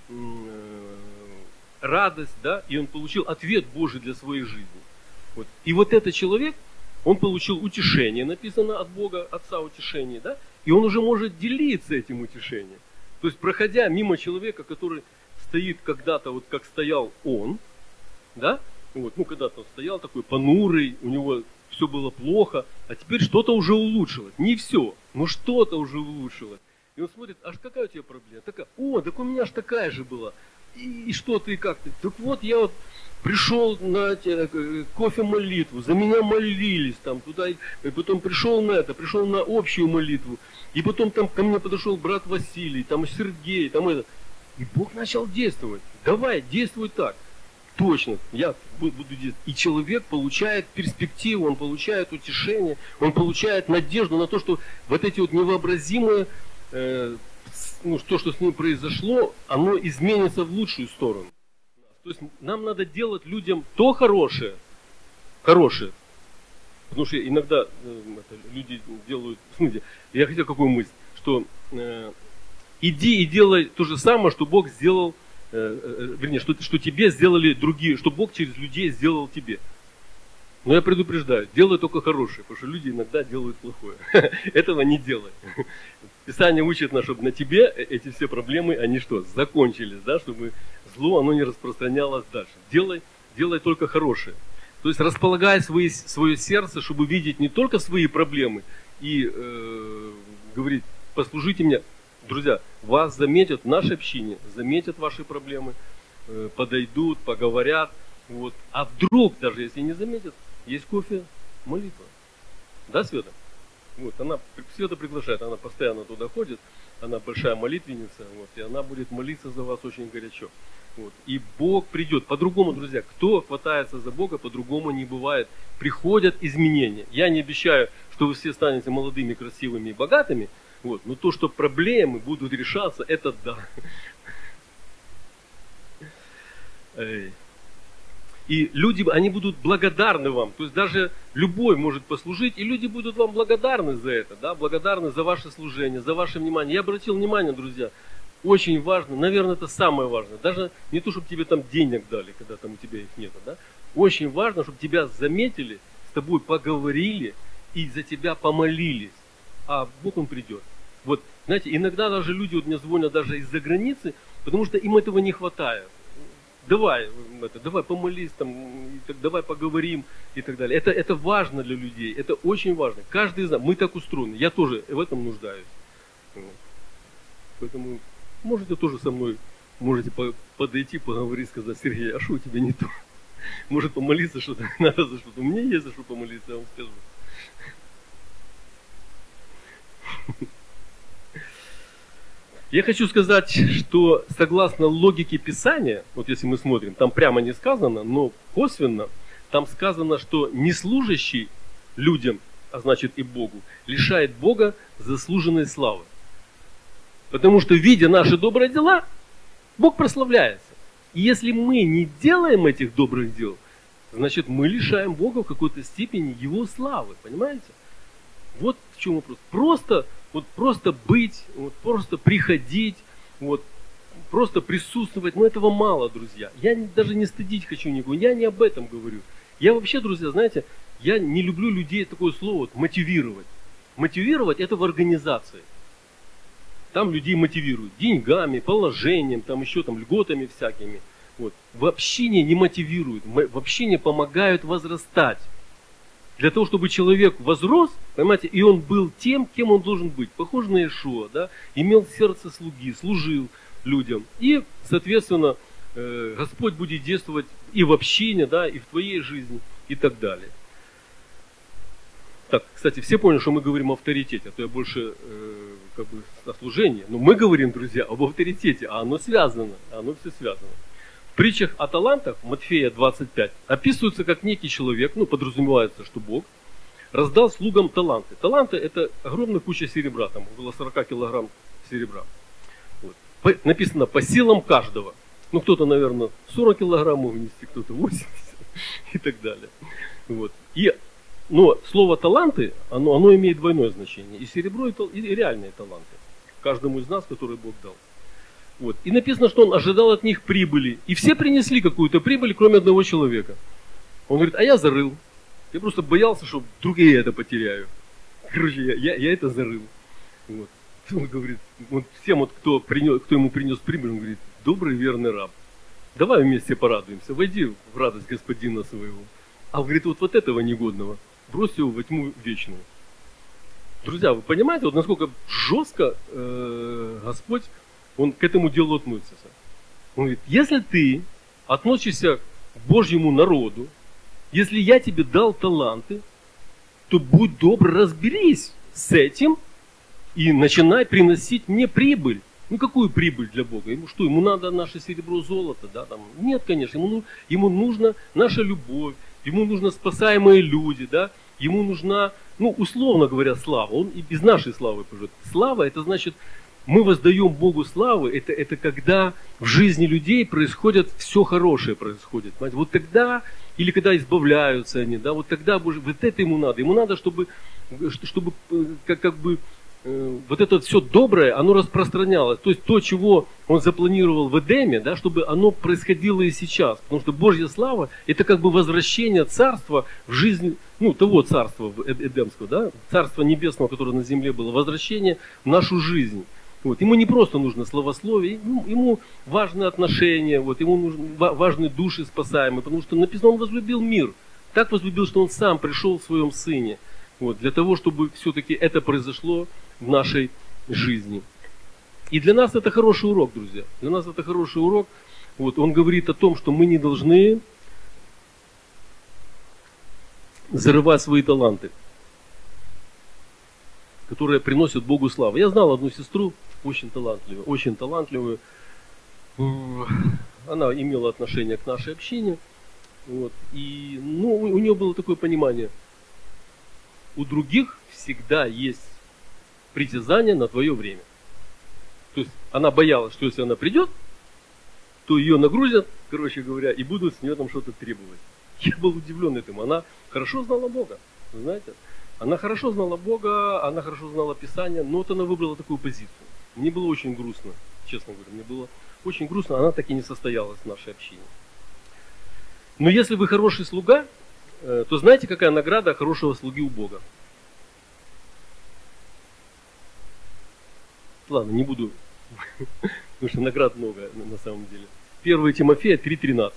радость, да, и он получил ответ Божий для своей жизни. Вот. И вот этот человек, он получил утешение, написано от Бога, Отца утешение, да, и он уже может делиться этим утешением. То есть, проходя мимо человека, который стоит когда-то, вот как стоял он, да, вот, ну, когда-то он стоял такой понурый, у него все было плохо, а теперь что-то уже улучшилось. Не все, но что-то уже улучшилось. И он смотрит: аж какая у тебя проблема? Такая: так у меня аж такая же была. И что ты, и как ты? Так вот, я вот пришел на кофе молитву, за меня молились там туда, и потом пришел на общую молитву, и потом там ко мне подошел брат Василий, там Сергей, там это. И Бог начал действовать. Давай, действуй так. Точно, я буду действовать. И человек получает перспективу, он получает утешение, он получает надежду на то, что вот эти вот невообразимые, то, что с ним произошло, оно изменится в лучшую сторону. То есть нам надо делать людям то хорошее. Потому что иногда люди делают, смотрите, я хотел какую мысль, что иди и делай то же самое, что Бог сделал, вернее, что тебе сделали другие, что Бог через людей сделал тебе. Но я предупреждаю, делай только хорошее, потому что люди иногда делают плохое. Этого не делай. Писание учит нас, чтобы на тебе эти все проблемы, они что, закончились, да, чтобы зло, оно не распространялось дальше. Делай только хорошее. То есть располагай свое сердце, чтобы видеть не только свои проблемы и говорить: послужите мне. Друзья, вас заметят в нашей общине, заметят ваши проблемы, подойдут, поговорят. Вот. А вдруг, даже если не заметят, есть кофе, молитва. Да, Света? Вот, она Света приглашает, она постоянно туда ходит, она большая молитвенница, вот, и она будет молиться за вас очень горячо. Вот. И Бог придет. По-другому, друзья, кто хватается за Бога, по-другому не бывает. Приходят изменения. Я не обещаю, что вы все станете молодыми, красивыми и богатыми, вот, но то, что проблемы будут решаться, это да. И люди, они будут благодарны вам. То есть даже любой может послужить, и люди будут вам благодарны за это, да, благодарны за ваше служение, за ваше внимание. Я обратил внимание, друзья, очень важно, наверное, это самое важное. Даже не то, чтобы тебе там денег дали, когда там у тебя их нет, да. Очень важно, чтобы тебя заметили, с тобой поговорили и за тебя помолились. А Бог, Он придет. Вот, знаете, иногда даже люди вот мне звонят даже из-за границы, потому что им этого не хватает. Давай помолись, там, давай поговорим и так далее. Это важно для людей, это очень важно. Каждый из нас, мы так устроены, я тоже в этом нуждаюсь. Вот. Поэтому можете тоже со мной, можете подойти, поговорить, сказать: Сергей, а что у тебя не то? Может помолиться, что-то надо за что-то. У меня есть за что помолиться, я вам скажу. Я хочу сказать, что согласно логике Писания, вот если мы смотрим, там прямо не сказано, но косвенно, там сказано, что неслужащий людям, а значит и Богу, лишает Бога заслуженной славы. Потому что, видя наши добрые дела, Бог прославляется. И если мы не делаем этих добрых дел, значит мы лишаем Бога в какой-то степени Его славы, понимаете? Вот в чем вопрос. Просто быть, вот, просто приходить, вот, просто присутствовать, но этого мало, друзья. Я даже не стыдить хочу никого, я не об этом говорю. Я вообще, друзья, знаете, я не люблю людей, такое слово, вот, мотивировать. Мотивировать это в организации. Там людей мотивируют деньгами, положением, там еще там льготами всякими. Вот. В общине не мотивируют, в общине помогают возрастать. Для того, чтобы человек возрос, понимаете, и он был тем, кем он должен быть. Похож на Иешуа, да, имел сердце слуги, служил людям. И, соответственно, Господь будет действовать и в общине, да, и в твоей жизни, и так далее. Так, кстати, все поняли, что мы говорим о авторитете, а то я больше как бы о служении. Но мы говорим, друзья, об авторитете, а оно связано, оно все связано. В притчах о талантах, Матфея 25, описывается, как некий человек, ну, подразумевается, что Бог, раздал слугам таланты. Таланты – это огромная куча серебра, там около 40 килограмм серебра. Вот. Написано по силам каждого. Ну, кто-то, наверное, 40 килограмм мог нести, кто-то 80 и так далее. Вот. Но слово таланты, оно имеет двойное значение. И серебро, и реальные таланты. Каждому из нас, который Бог дал. Вот. И написано, что он ожидал от них прибыли. И все принесли какую-то прибыль, кроме одного человека. Он говорит: а я зарыл. Я просто боялся, что вдруг я это потеряю. Короче, я это зарыл. Вот. Он говорит, вот всем, вот, кто ему принес прибыль, он говорит: добрый верный раб, давай вместе порадуемся, войди в радость господина своего. А он говорит: вот этого негодного брось его во тьму вечную. Друзья, вы понимаете, вот насколько жестко Господь, Он к этому делу относится. Он говорит: если ты относишься к Божьему народу, если я тебе дал таланты, то будь добр, разберись с этим и начинай приносить мне прибыль. Ну какую прибыль для Бога? Ему что, ему надо наше серебро, золото? Да? Там, нет, конечно, ему нужна наша любовь, ему нужны спасаемые люди, да? Ему нужна, ну условно говоря, слава. Он и без нашей славы поживет. Слава, это значит, мы воздаем Богу славу, это когда в жизни людей происходит все хорошее происходит. Понимаете? Вот тогда, или когда избавляются они, да, вот тогда вот это ему надо. Ему надо, чтобы как бы вот это все доброе, оно распространялось. То есть то, чего он запланировал в Эдеме, да, чтобы оно происходило и сейчас. Потому что Божья слава – это как бы возвращение царства в жизнь, ну, того царства эдемского, да, царства небесного, которое на земле было, возвращение в нашу жизнь. Вот. Ему не просто нужно словословие, ему важны отношения, вот, ему важны души спасаемые, потому что написано, он возлюбил мир. Так возлюбил, что он сам пришел в своем Сыне. Вот, для того, чтобы все-таки это произошло в нашей жизни. И для нас это хороший урок, друзья. Для нас это хороший урок. Вот, он говорит о том, что мы не должны зарывать свои таланты. которые приносят Богу славу. Я знал одну сестру, очень талантливую. Она имела отношение к нашей общине. Вот. И у нее было такое понимание. У других всегда есть притязание на твое время. То есть она боялась, что если она придет, то ее нагрузят, короче говоря, и будут с нее там что-то требовать. Я был удивлен этому. Она хорошо знала Бога, знаете. Она хорошо знала Бога, она хорошо знала Писание, но вот она выбрала такую позицию. Мне было очень грустно, честно говоря, мне было очень грустно, она так и не состоялась в нашей общине. Но если вы хороший слуга, то знаете, какая награда хорошего слуги у Бога? Ладно, не буду, потому что наград много на самом деле. 1 Тимофея 3:13.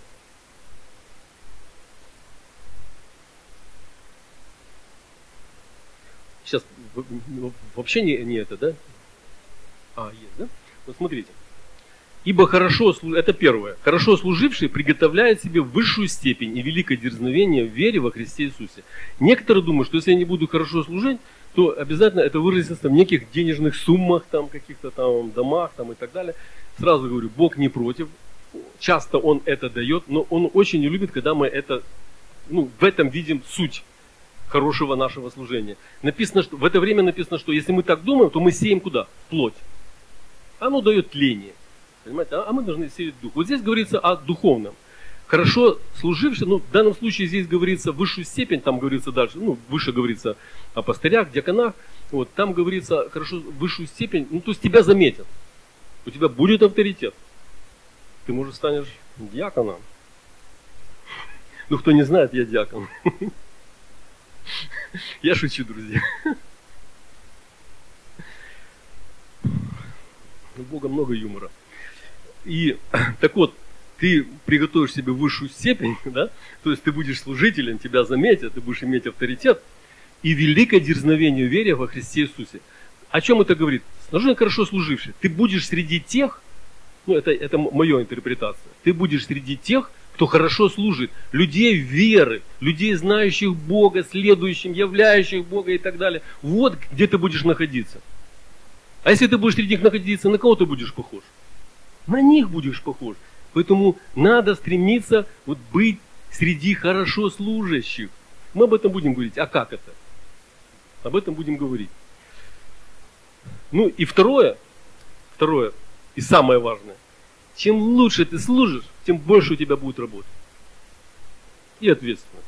Сейчас вообще не это, да? Есть, да? Вот смотрите. Ибо это первое, хорошо служивший приготовляет себе высшую степень и великое дерзновение в вере во Христе Иисусе. Некоторые думают, что если я не буду хорошо служить, то обязательно это выразится в неких денежных суммах, там, каких-то там домах там, и так далее. Сразу говорю, Бог не против. Часто Он это дает, но Он очень не любит, когда мы это, в этом видим суть хорошего нашего служения. Написано, что, в это время написано, что если мы так думаем, то мы сеем куда? Плоть. Оно дает тление. Понимаете? А мы должны сеять дух. Вот здесь говорится о духовном. Хорошо служивший, в данном случае здесь говорится высшую степень, там говорится дальше, выше говорится о пастырях, диаконах, вот, там говорится хорошо высшую степень, то есть тебя заметят. У тебя будет авторитет. Ты, может, станешь диаконом. Кто не знает, я диакон. Я шучу, друзья. У Бога много юмора. И так вот, ты приготовишь себе высшую степень, да? То есть ты будешь служителем, тебя заметят, ты будешь иметь авторитет и великое дерзновение в вере во Христе Иисусе. О чем это говорит? Нужно хорошо служивший. Ты будешь среди тех, это моя интерпретация, ты будешь среди тех, кто хорошо служит, людей веры, людей, знающих Бога, следующим, являющих Бога и так далее. Вот где ты будешь находиться. А если ты будешь среди них находиться, на кого ты будешь похож? На них будешь похож. Поэтому надо стремиться быть среди хорошо служащих. Мы об этом будем говорить. А как это? Об этом будем говорить. И второе, и самое важное. Чем лучше ты служишь, тем больше у тебя будет работы. И ответственность.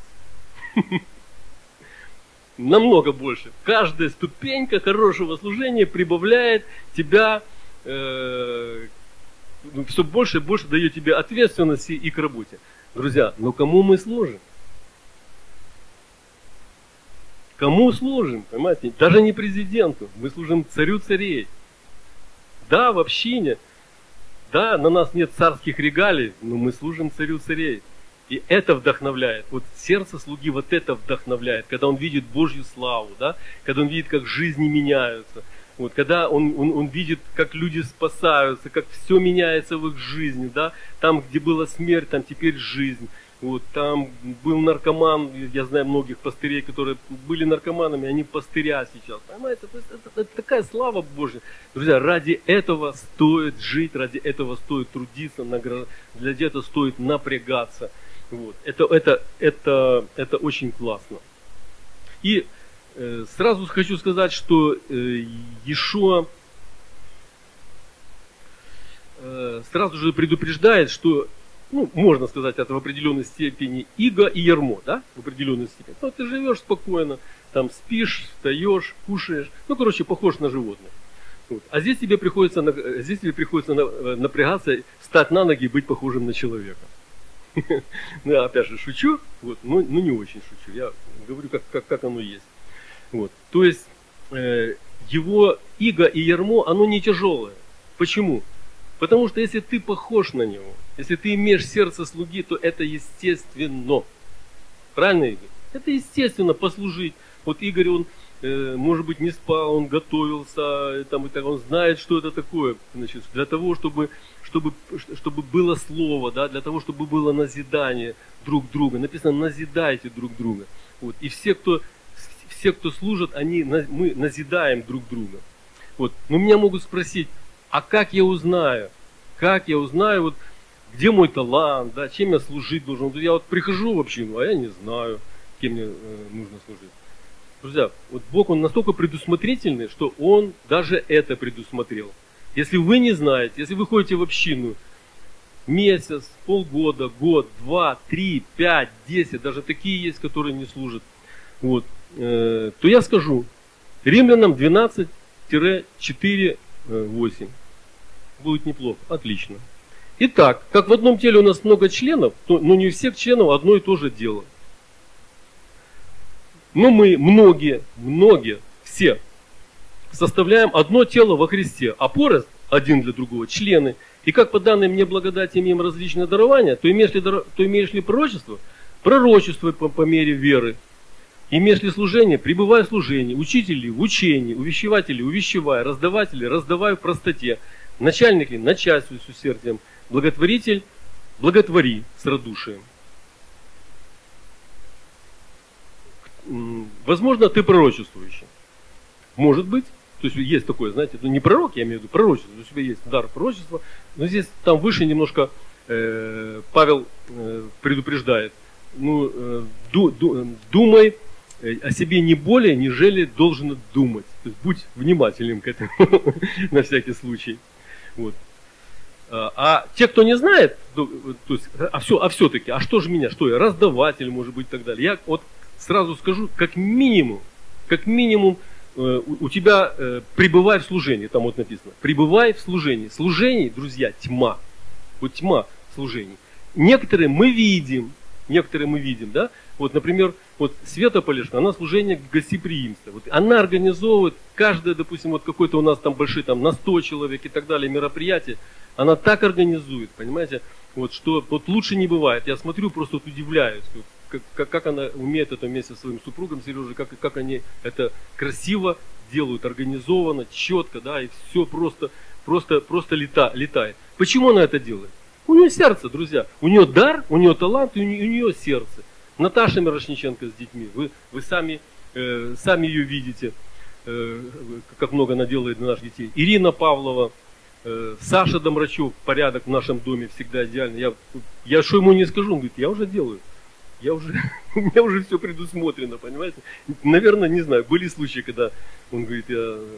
Намного больше. Каждая ступенька хорошего служения прибавляет тебя, все больше и больше дает тебе ответственности и к работе. Друзья, но кому мы служим? Кому служим, понимаете? Даже не президенту. Мы служим царю царей. Да, в общине. Да, на нас нет царских регалий, но мы служим царю царей. И это вдохновляет. Вот сердце слуги вот это вдохновляет, когда он видит Божью славу, да? Когда он видит, как жизни меняются. Вот, когда он видит, как люди спасаются, как все меняется в их жизни, да? Там, где была смерть, там теперь жизнь. Вот, там был наркоман, я знаю многих пастырей, которые были наркоманами, они пастыря сейчас. Понимаете, то есть это такая слава Божья. Друзья, ради этого стоит жить, ради этого стоит трудиться, для этого стоит напрягаться. Вот. Это очень классно. И сразу хочу сказать, что Иешуа сразу же предупреждает, что можно сказать, это в определенной степени иго и ярмо, да, в определенной степени. Ты живешь спокойно, там спишь, встаешь, кушаешь, похож на животное. Вот. А здесь тебе приходится напрягаться, встать на ноги и быть похожим на человека. Я опять же шучу, но не очень шучу, я говорю, как оно есть. Вот. То есть его иго и ярмо, оно не тяжелое. Почему? Потому что если ты похож на него, если ты имеешь сердце слуги, то это естественно. Правильно, Игорь? Это естественно послужить. Вот Игорь, он, может быть, не спал, он готовился, он знает, что это такое. Значит, для того, чтобы было слово, да, для того, чтобы было назидание друг друга. Написано, назидайте друг друга. Вот. И все, кто все, кто служат, мы назидаем друг друга. Вот. Но меня могут спросить, а как я узнаю? Как я узнаю, вот, где мой талант, да, чем я служить должен? Вот я вот прихожу в общину, а я не знаю, кем мне нужно служить. Друзья, вот Бог, Он настолько предусмотрительный, что Он даже это предусмотрел. Если вы не знаете, если вы ходите в общину месяц, полгода, год, 2, 3, 5, 10, даже такие есть, которые не служат, вот, то я скажу, Римлянам 12-4, 8. Будет неплохо, отлично. Итак, как в одном теле у нас много членов, но не у всех членов одно и то же дело. Но мы, многие, все, составляем одно тело во Христе, а порость один для другого, члены. И как по данной мне благодати имеем различные дарования, то имеешь ли пророчество? Пророчество по мере веры. Имеешь ли служение? Пребывай в служении. Учитель ли? В учении. Увещеватель ли? Увещевай. Раздаватель ли? Раздавай в простоте. Начальник ли? Начальствуй с усердием. Благотворитель? Благотвори с радушием. Возможно, ты пророчествующий. Может быть. То есть есть такое, знаете, ну не пророк, я имею в виду пророчество. У тебя есть дар пророчества. Но здесь там выше немножко Павел предупреждает. Думай о себе не более, нежели должен думать. То есть будь внимательным к этому на всякий случай. Вот. А те, кто не знает, то есть, все-таки, а что же меня, что я, раздаватель, может быть, и так далее. Я вот сразу скажу, как минимум, у тебя пребывай в служении, там вот написано, пребывай в служении. Служение, друзья, тьма. Вот тьма служений. Некоторые мы видим, да, вот, например, вот Света Полешна, она служение гостеприимства. Вот она организовывает каждое, допустим, вот какой-то у нас там большой, там на 100 человек и так далее мероприятие, она так организует, понимаете, вот что вот лучше не бывает. Я смотрю, просто вот удивляюсь, как она умеет это вместе со своим супругом Сережей, как они это красиво делают, организованно, четко, да, и все просто летает. Почему она это делает? У нее сердце, друзья. У нее дар, у нее талант, и у нее сердце. Наташа Мирошниченко с детьми. Вы сами ее видите, как много она делает для наших детей. Ирина Павлова, Саша Домрачев, порядок в нашем доме всегда идеальный. Я что ему не скажу, он говорит, я уже делаю. У меня уже все предусмотрено, понимаете? Наверное, не знаю, были случаи, когда он говорит,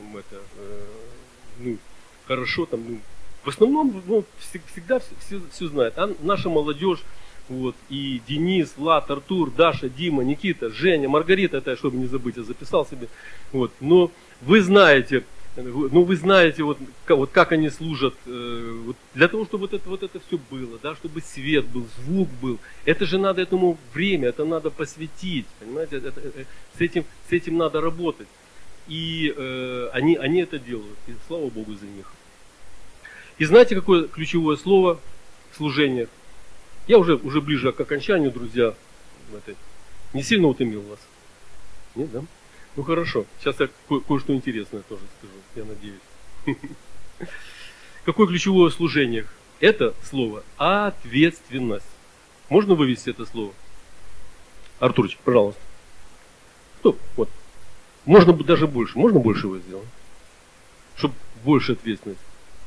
хорошо, там, в основном, всегда все знает. А наша молодежь, вот, и Денис, Влад, Артур, Даша, Дима, Никита, Женя, Маргарита, это чтобы не забыть, я записал себе. Вот, но вы знаете, вот как они служат, вот, для того, чтобы вот это все было, да, чтобы свет был, звук был. Это же надо этому время, это надо посвятить, понимаете, с этим надо работать. И они это делают, и слава Богу за них. И знаете, какое ключевое слово в служениях? Я уже ближе к окончанию, друзья. Не сильно утомил вас? Нет, да? Ну хорошо, сейчас я кое-что интересное тоже скажу, я надеюсь. Какое ключевое в служениях? Это слово ответственность. Можно вывести это слово? Артурчик, пожалуйста. Стоп, вот. Можно даже больше. Можно больше его сделать? Чтобы больше ответственности.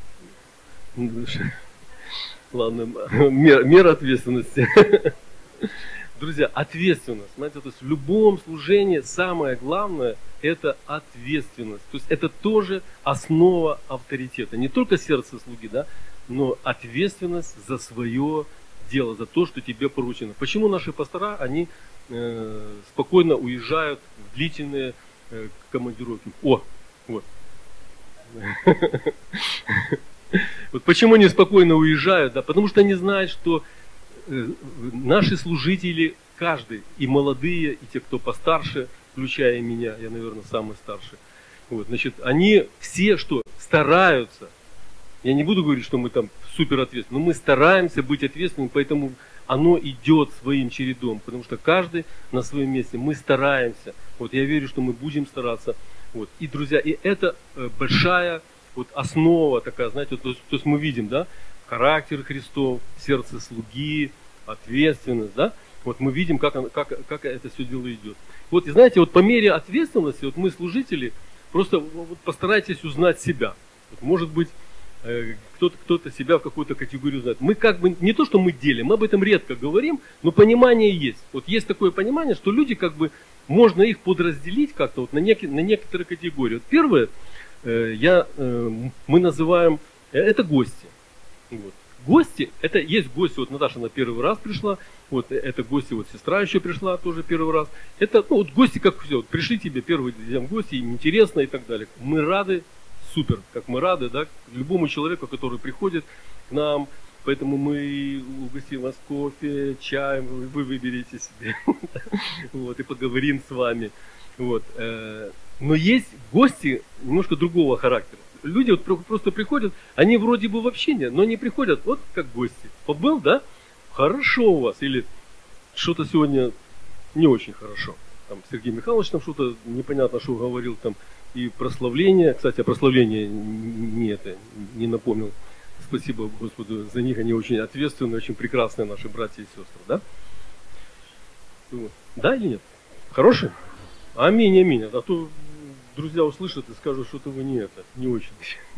Ладно, мера ответственности. Друзья, ответственность. Знаете, то есть в любом служении самое главное это ответственность. То есть это тоже основа авторитета. Не только сердце слуги, да, но ответственность за свое дело, за то, что тебе поручено. Почему наши пастора, они спокойно уезжают в длительные командировки? Вот. Вот почему они спокойно уезжают, да? Потому что они знают, что наши служители, каждый, и молодые, и те, кто постарше, включая меня, я, наверное, самый старший, вот, значит, они все, что стараются, я не буду говорить, что мы там супер ответственны, но мы стараемся быть ответственными, поэтому оно идет своим чередом, потому что каждый на своем месте, мы стараемся, вот я верю, что мы будем стараться, вот, и, друзья, и это большая вот основа такая, знаете, то есть мы видим, да, характер Христов, сердце слуги, ответственность, да, Вот мы видим, как это все дело идет. Вот, и знаете, вот по мере ответственности, вот мы, служители, просто вот постарайтесь узнать себя. Вот, может быть, кто-то себя в какую-то категорию знает. Мы как бы, не то, что мы делим, мы об этом редко говорим, но понимание есть. Вот есть такое понимание, что люди как бы, можно их подразделить как-то вот на некоторые категории. Вот первое, мы называем, это гости. Вот. Гости, это есть гости, вот Наташа на первый раз пришла, вот это гости, вот сестра еще пришла тоже первый раз. Это, ну, вот гости как все, вот пришли тебе первый день гости, им интересно и так далее. Мы рады, супер, как мы рады, да, любому человеку, который приходит к нам, поэтому мы угостим вас кофе, чаем, вы выберете себе, вот, и поговорим с вами. Вот. Но есть гости немножко другого характера. Люди вот просто приходят, они вроде бы в общении, но они приходят вот как гости. Побыл, да? Хорошо у вас. Или что-то сегодня не очень хорошо. Там Сергей Михайлович там что-то непонятно, что говорил там. И прославление. Кстати, прославление не напомнил. Спасибо Господу за них. Они очень ответственные, очень прекрасные наши братья и сестры. Да? Да или нет? Хорошие? Аминь, аминь. А то друзья услышат и скажут, что-то вы не очень.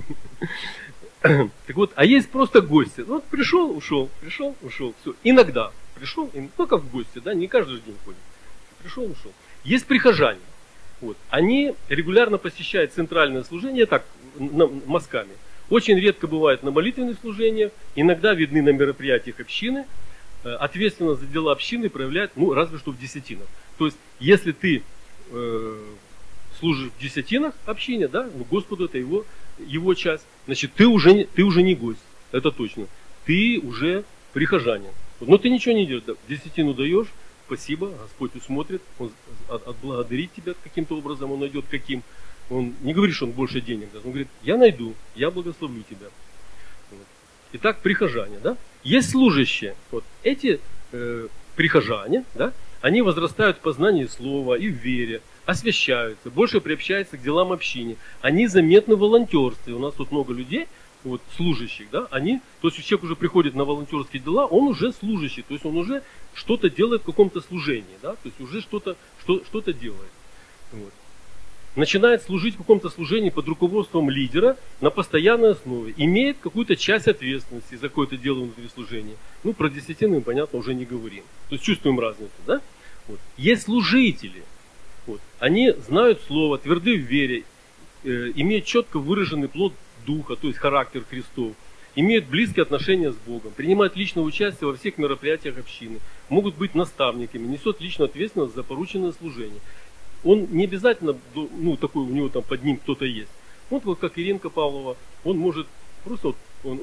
Так вот, а есть просто гости. Вот пришел, ушел, пришел, ушел. Все. Иногда пришел, ну как в гости, да, не каждый день ходит. Пришел, ушел. Есть прихожане. Вот. Они регулярно посещают центральное служение, так, мазками. Очень редко бывает на молитвенных служениях, иногда видны на мероприятиях общины. Ответственность за дела общины проявляют, ну, разве что в десятинах. То есть, если ты служишь в десятинах общине, да, ну, Господу это его часть, значит, ты уже не гость, это точно. Ты уже прихожанин. Но ты ничего не делаешь, да, десятину даешь, спасибо, Господь усмотрит, Он отблагодарит тебя каким-то образом, Он найдет каким. Он не говорит, что Он больше денег даст, Он говорит, я найду, я благословлю тебя. Вот. Итак, прихожане, да? Есть служащие. Вот эти прихожане, да, они возрастают в познании слова и в вере, освящаются, больше приобщаются к делам общины. Они заметны в волонтерстве. У нас тут много людей, вот, служащих, да, то есть человек уже приходит на волонтерские дела, он уже служащий, то есть он уже что-то делает в каком-то служении, да, то есть уже что-то делает. Вот. Начинает служить в каком-то служении под руководством лидера на постоянной основе, имеет какую-то часть ответственности за какое-то дело внутри служения. Ну, про десятину, понятно, уже не говорим. То есть чувствуем разницу, да? Вот. Есть служители. Вот. Они знают слово, тверды в вере, имеют четко выраженный плод Духа, то есть характер Христов, имеют близкие отношения с Богом, принимают личное участие во всех мероприятиях общины, могут быть наставниками, несут личную ответственность за порученное служение. Он не обязательно, ну, такой у него там под ним кто-то есть. Вот как Иринка Павлова, он может просто,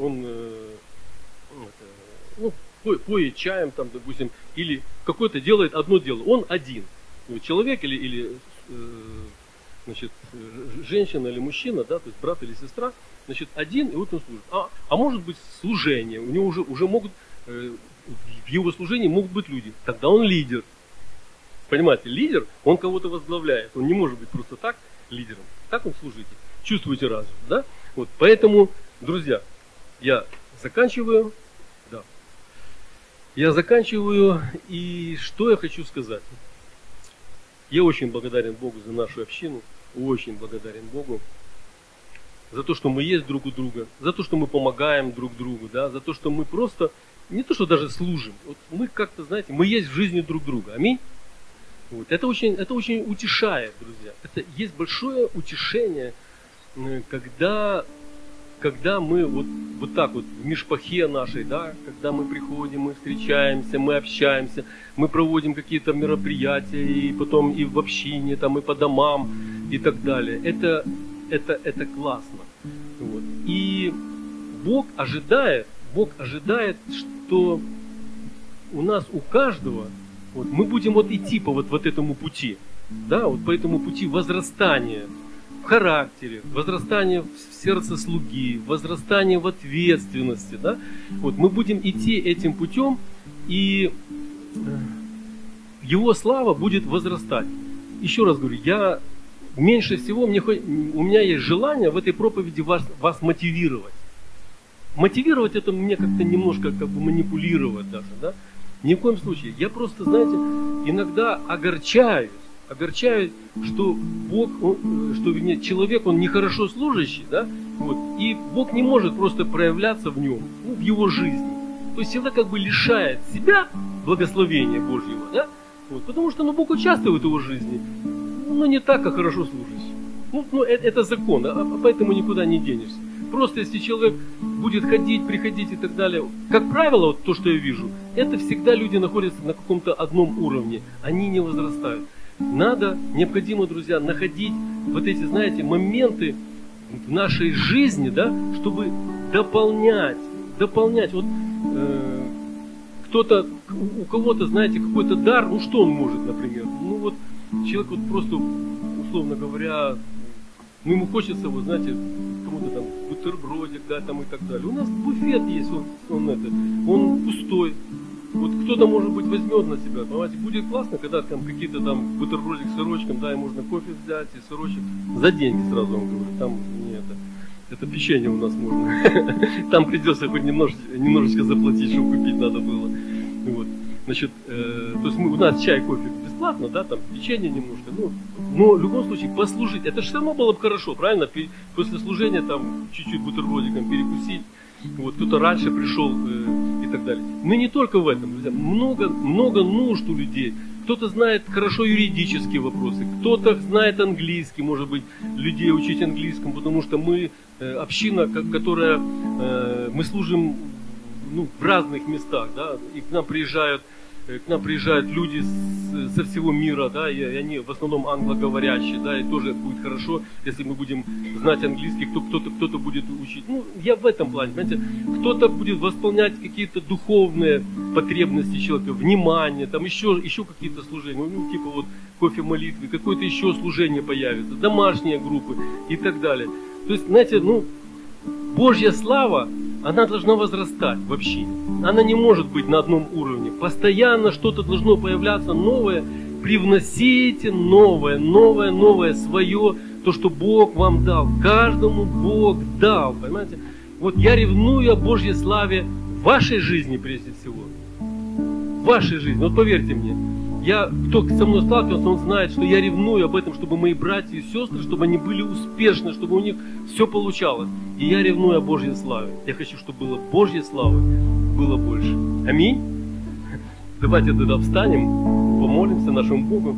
поет чаем, там, допустим, или какое-то делает одно дело, он один. Человек или значит, женщина или мужчина, да, то есть брат или сестра, значит, один, и вот он служит. А может быть служение, у него уже могут, в его служении могут быть люди. Тогда он лидер. Понимаете, лидер, он кого-то возглавляет. Он не может быть просто так лидером. Так он служитель. Чувствуете разум, да? Вот, поэтому, друзья, я заканчиваю. Да. Я заканчиваю, и что я хочу сказать? Я очень благодарен Богу за нашу общину, очень благодарен Богу за то, что мы есть друг у друга, за то, что мы помогаем друг другу, да, за то, что мы просто, не то, что даже служим, вот мы как-то, знаете, мы есть в жизни друг друга. Аминь. Вот. Это очень утешает, друзья. Это есть большое утешение, когда мы вот так вот в мишпахе нашей, да, когда мы приходим, мы встречаемся, мы общаемся, мы проводим какие-то мероприятия, и потом и в общине, там, и по домам, и так далее. Это классно. Вот. И Бог ожидает, что у нас, у каждого, вот, мы будем вот идти по вот этому пути, да, вот по этому пути возрастания в характере, возрастание в сердце слуги, возрастание в ответственности, да, вот мы будем идти этим путем, и Его слава будет возрастать. Еще раз говорю, я меньше всего, у меня есть желание в этой проповеди вас мотивировать. Мотивировать это мне как-то немножко как бы манипулировать даже, да. Ни в коем случае. Я просто, знаете, иногда огорчаюсь, что Бог, человек, он нехорошо служащий, да, вот, и Бог не может просто проявляться в нем, в его жизни. То есть всегда как бы лишает себя благословения Божьего, да, вот, потому что Бог участвует в его жизни, но не так, как хорошо служащий. Это закон, поэтому никуда не денешься. Просто если человек будет ходить, приходить и так далее, как правило, вот то, что я вижу, это всегда люди находятся на каком-то одном уровне, они не возрастают. Необходимо, друзья, находить вот эти, знаете, моменты в нашей жизни, да, чтобы дополнять. Вот у кого-то, знаете, какой-то дар, что он может, например? Человек вот просто, условно говоря, ему хочется, вот знаете, кому-то там бутербродик, да, там и так далее. У нас буфет есть, он пустой. Вот кто-то, может быть, возьмет на себя, понимаете, будет классно, когда там какие-то там бутербродик с сырочком, да, и можно кофе взять, и сырочек за деньги, сразу вам говорю, там не это печенье у нас можно, там придется хоть немножечко заплатить, чтобы купить надо было, вот, значит, то есть у нас чай, кофе бесплатно, да, там печенье немножко, но в любом случае послужить, это же все равно было бы хорошо, правильно, после служения там чуть-чуть бутербродиком перекусить, вот, кто-то раньше пришел и так далее. Но не только в этом, друзья, много нужд у людей. Кто-то знает хорошо юридические вопросы, кто-то знает английский, может быть, людей учить английскому, потому что мы община, которая, мы служим в разных местах, да, и к нам приезжают люди со всего мира, да, и они в основном англоговорящие, да, и тоже будет хорошо, если мы будем знать английский, кто-то будет учить. Я в этом плане, понимаете, кто-то будет восполнять какие-то духовные потребности человека, внимание, там еще какие-то служения, типа вот кофе молитвы, какое-то еще служение появится, домашние группы и так далее. То есть, знаете, Божья слава, она должна возрастать в общине. Она не может быть на одном уровне. Постоянно что-то должно появляться новое. Привносите новое свое, то, что Бог вам дал. Каждому Бог дал, понимаете? Вот я ревную о Божьей славе в вашей жизни прежде всего. В вашей жизни. Вот поверьте мне, кто со мной сталкивался, он знает, что я ревную об этом, чтобы мои братья и сестры, чтобы они были успешны, чтобы у них все получалось. И я ревную о Божьей славе. Я хочу, чтобы было Божьей славы, было больше. Аминь. Давайте тогда встанем, помолимся нашему Богу.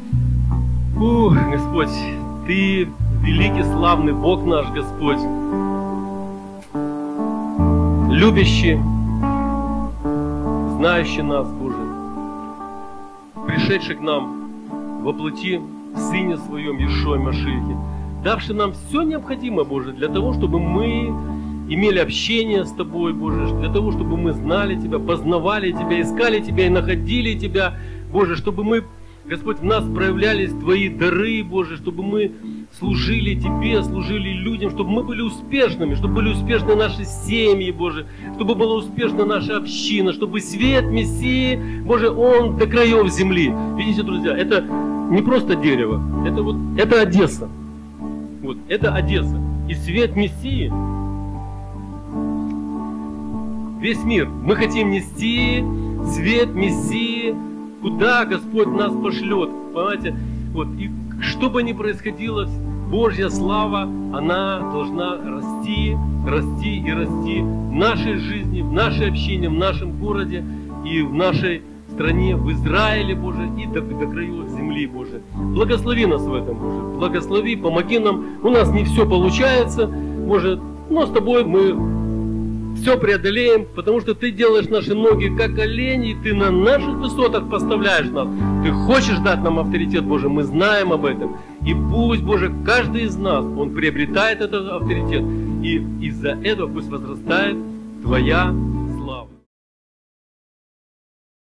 Господь, Ты великий, славный Бог наш, Господь. Любящий, знающий нас, Боже. Пришедший к нам во плоти в Сыне Своем Иешуа Машиахе, давший нам все необходимое, Боже, для того, чтобы мы имели общение с Тобой, Боже, для того, чтобы мы знали Тебя, познавали Тебя, искали Тебя и находили Тебя, Боже, чтобы мы, Господь, в нас проявлялись Твои дары, Боже, чтобы мы служили Тебе, служили людям, чтобы мы были успешными, чтобы были успешны наши семьи, Боже, чтобы была успешна наша община, чтобы свет Мессии, Боже, Он до краев земли. Видите, друзья, это не просто дерево, это Одесса. Вот, это Одесса. И свет Мессии, весь мир, мы хотим нести свет Мессии, куда Господь нас пошлет, понимаете? Вот, и что бы ни происходило, Божья слава, она должна расти в нашей жизни, в нашей общине, в нашем городе и в нашей стране, в Израиле, Боже, и до краев земли, Боже. Благослови нас в этом, Боже. Благослови, помоги нам. У нас не все получается, Боже, но с Тобой мы все преодолеем, потому что Ты делаешь наши ноги как олени, и Ты на наших высотах поставляешь нас. Ты хочешь дать нам авторитет, Боже, мы знаем об этом. И пусть, Боже, каждый из нас, он приобретает этот авторитет, и из-за этого пусть возрастает Твоя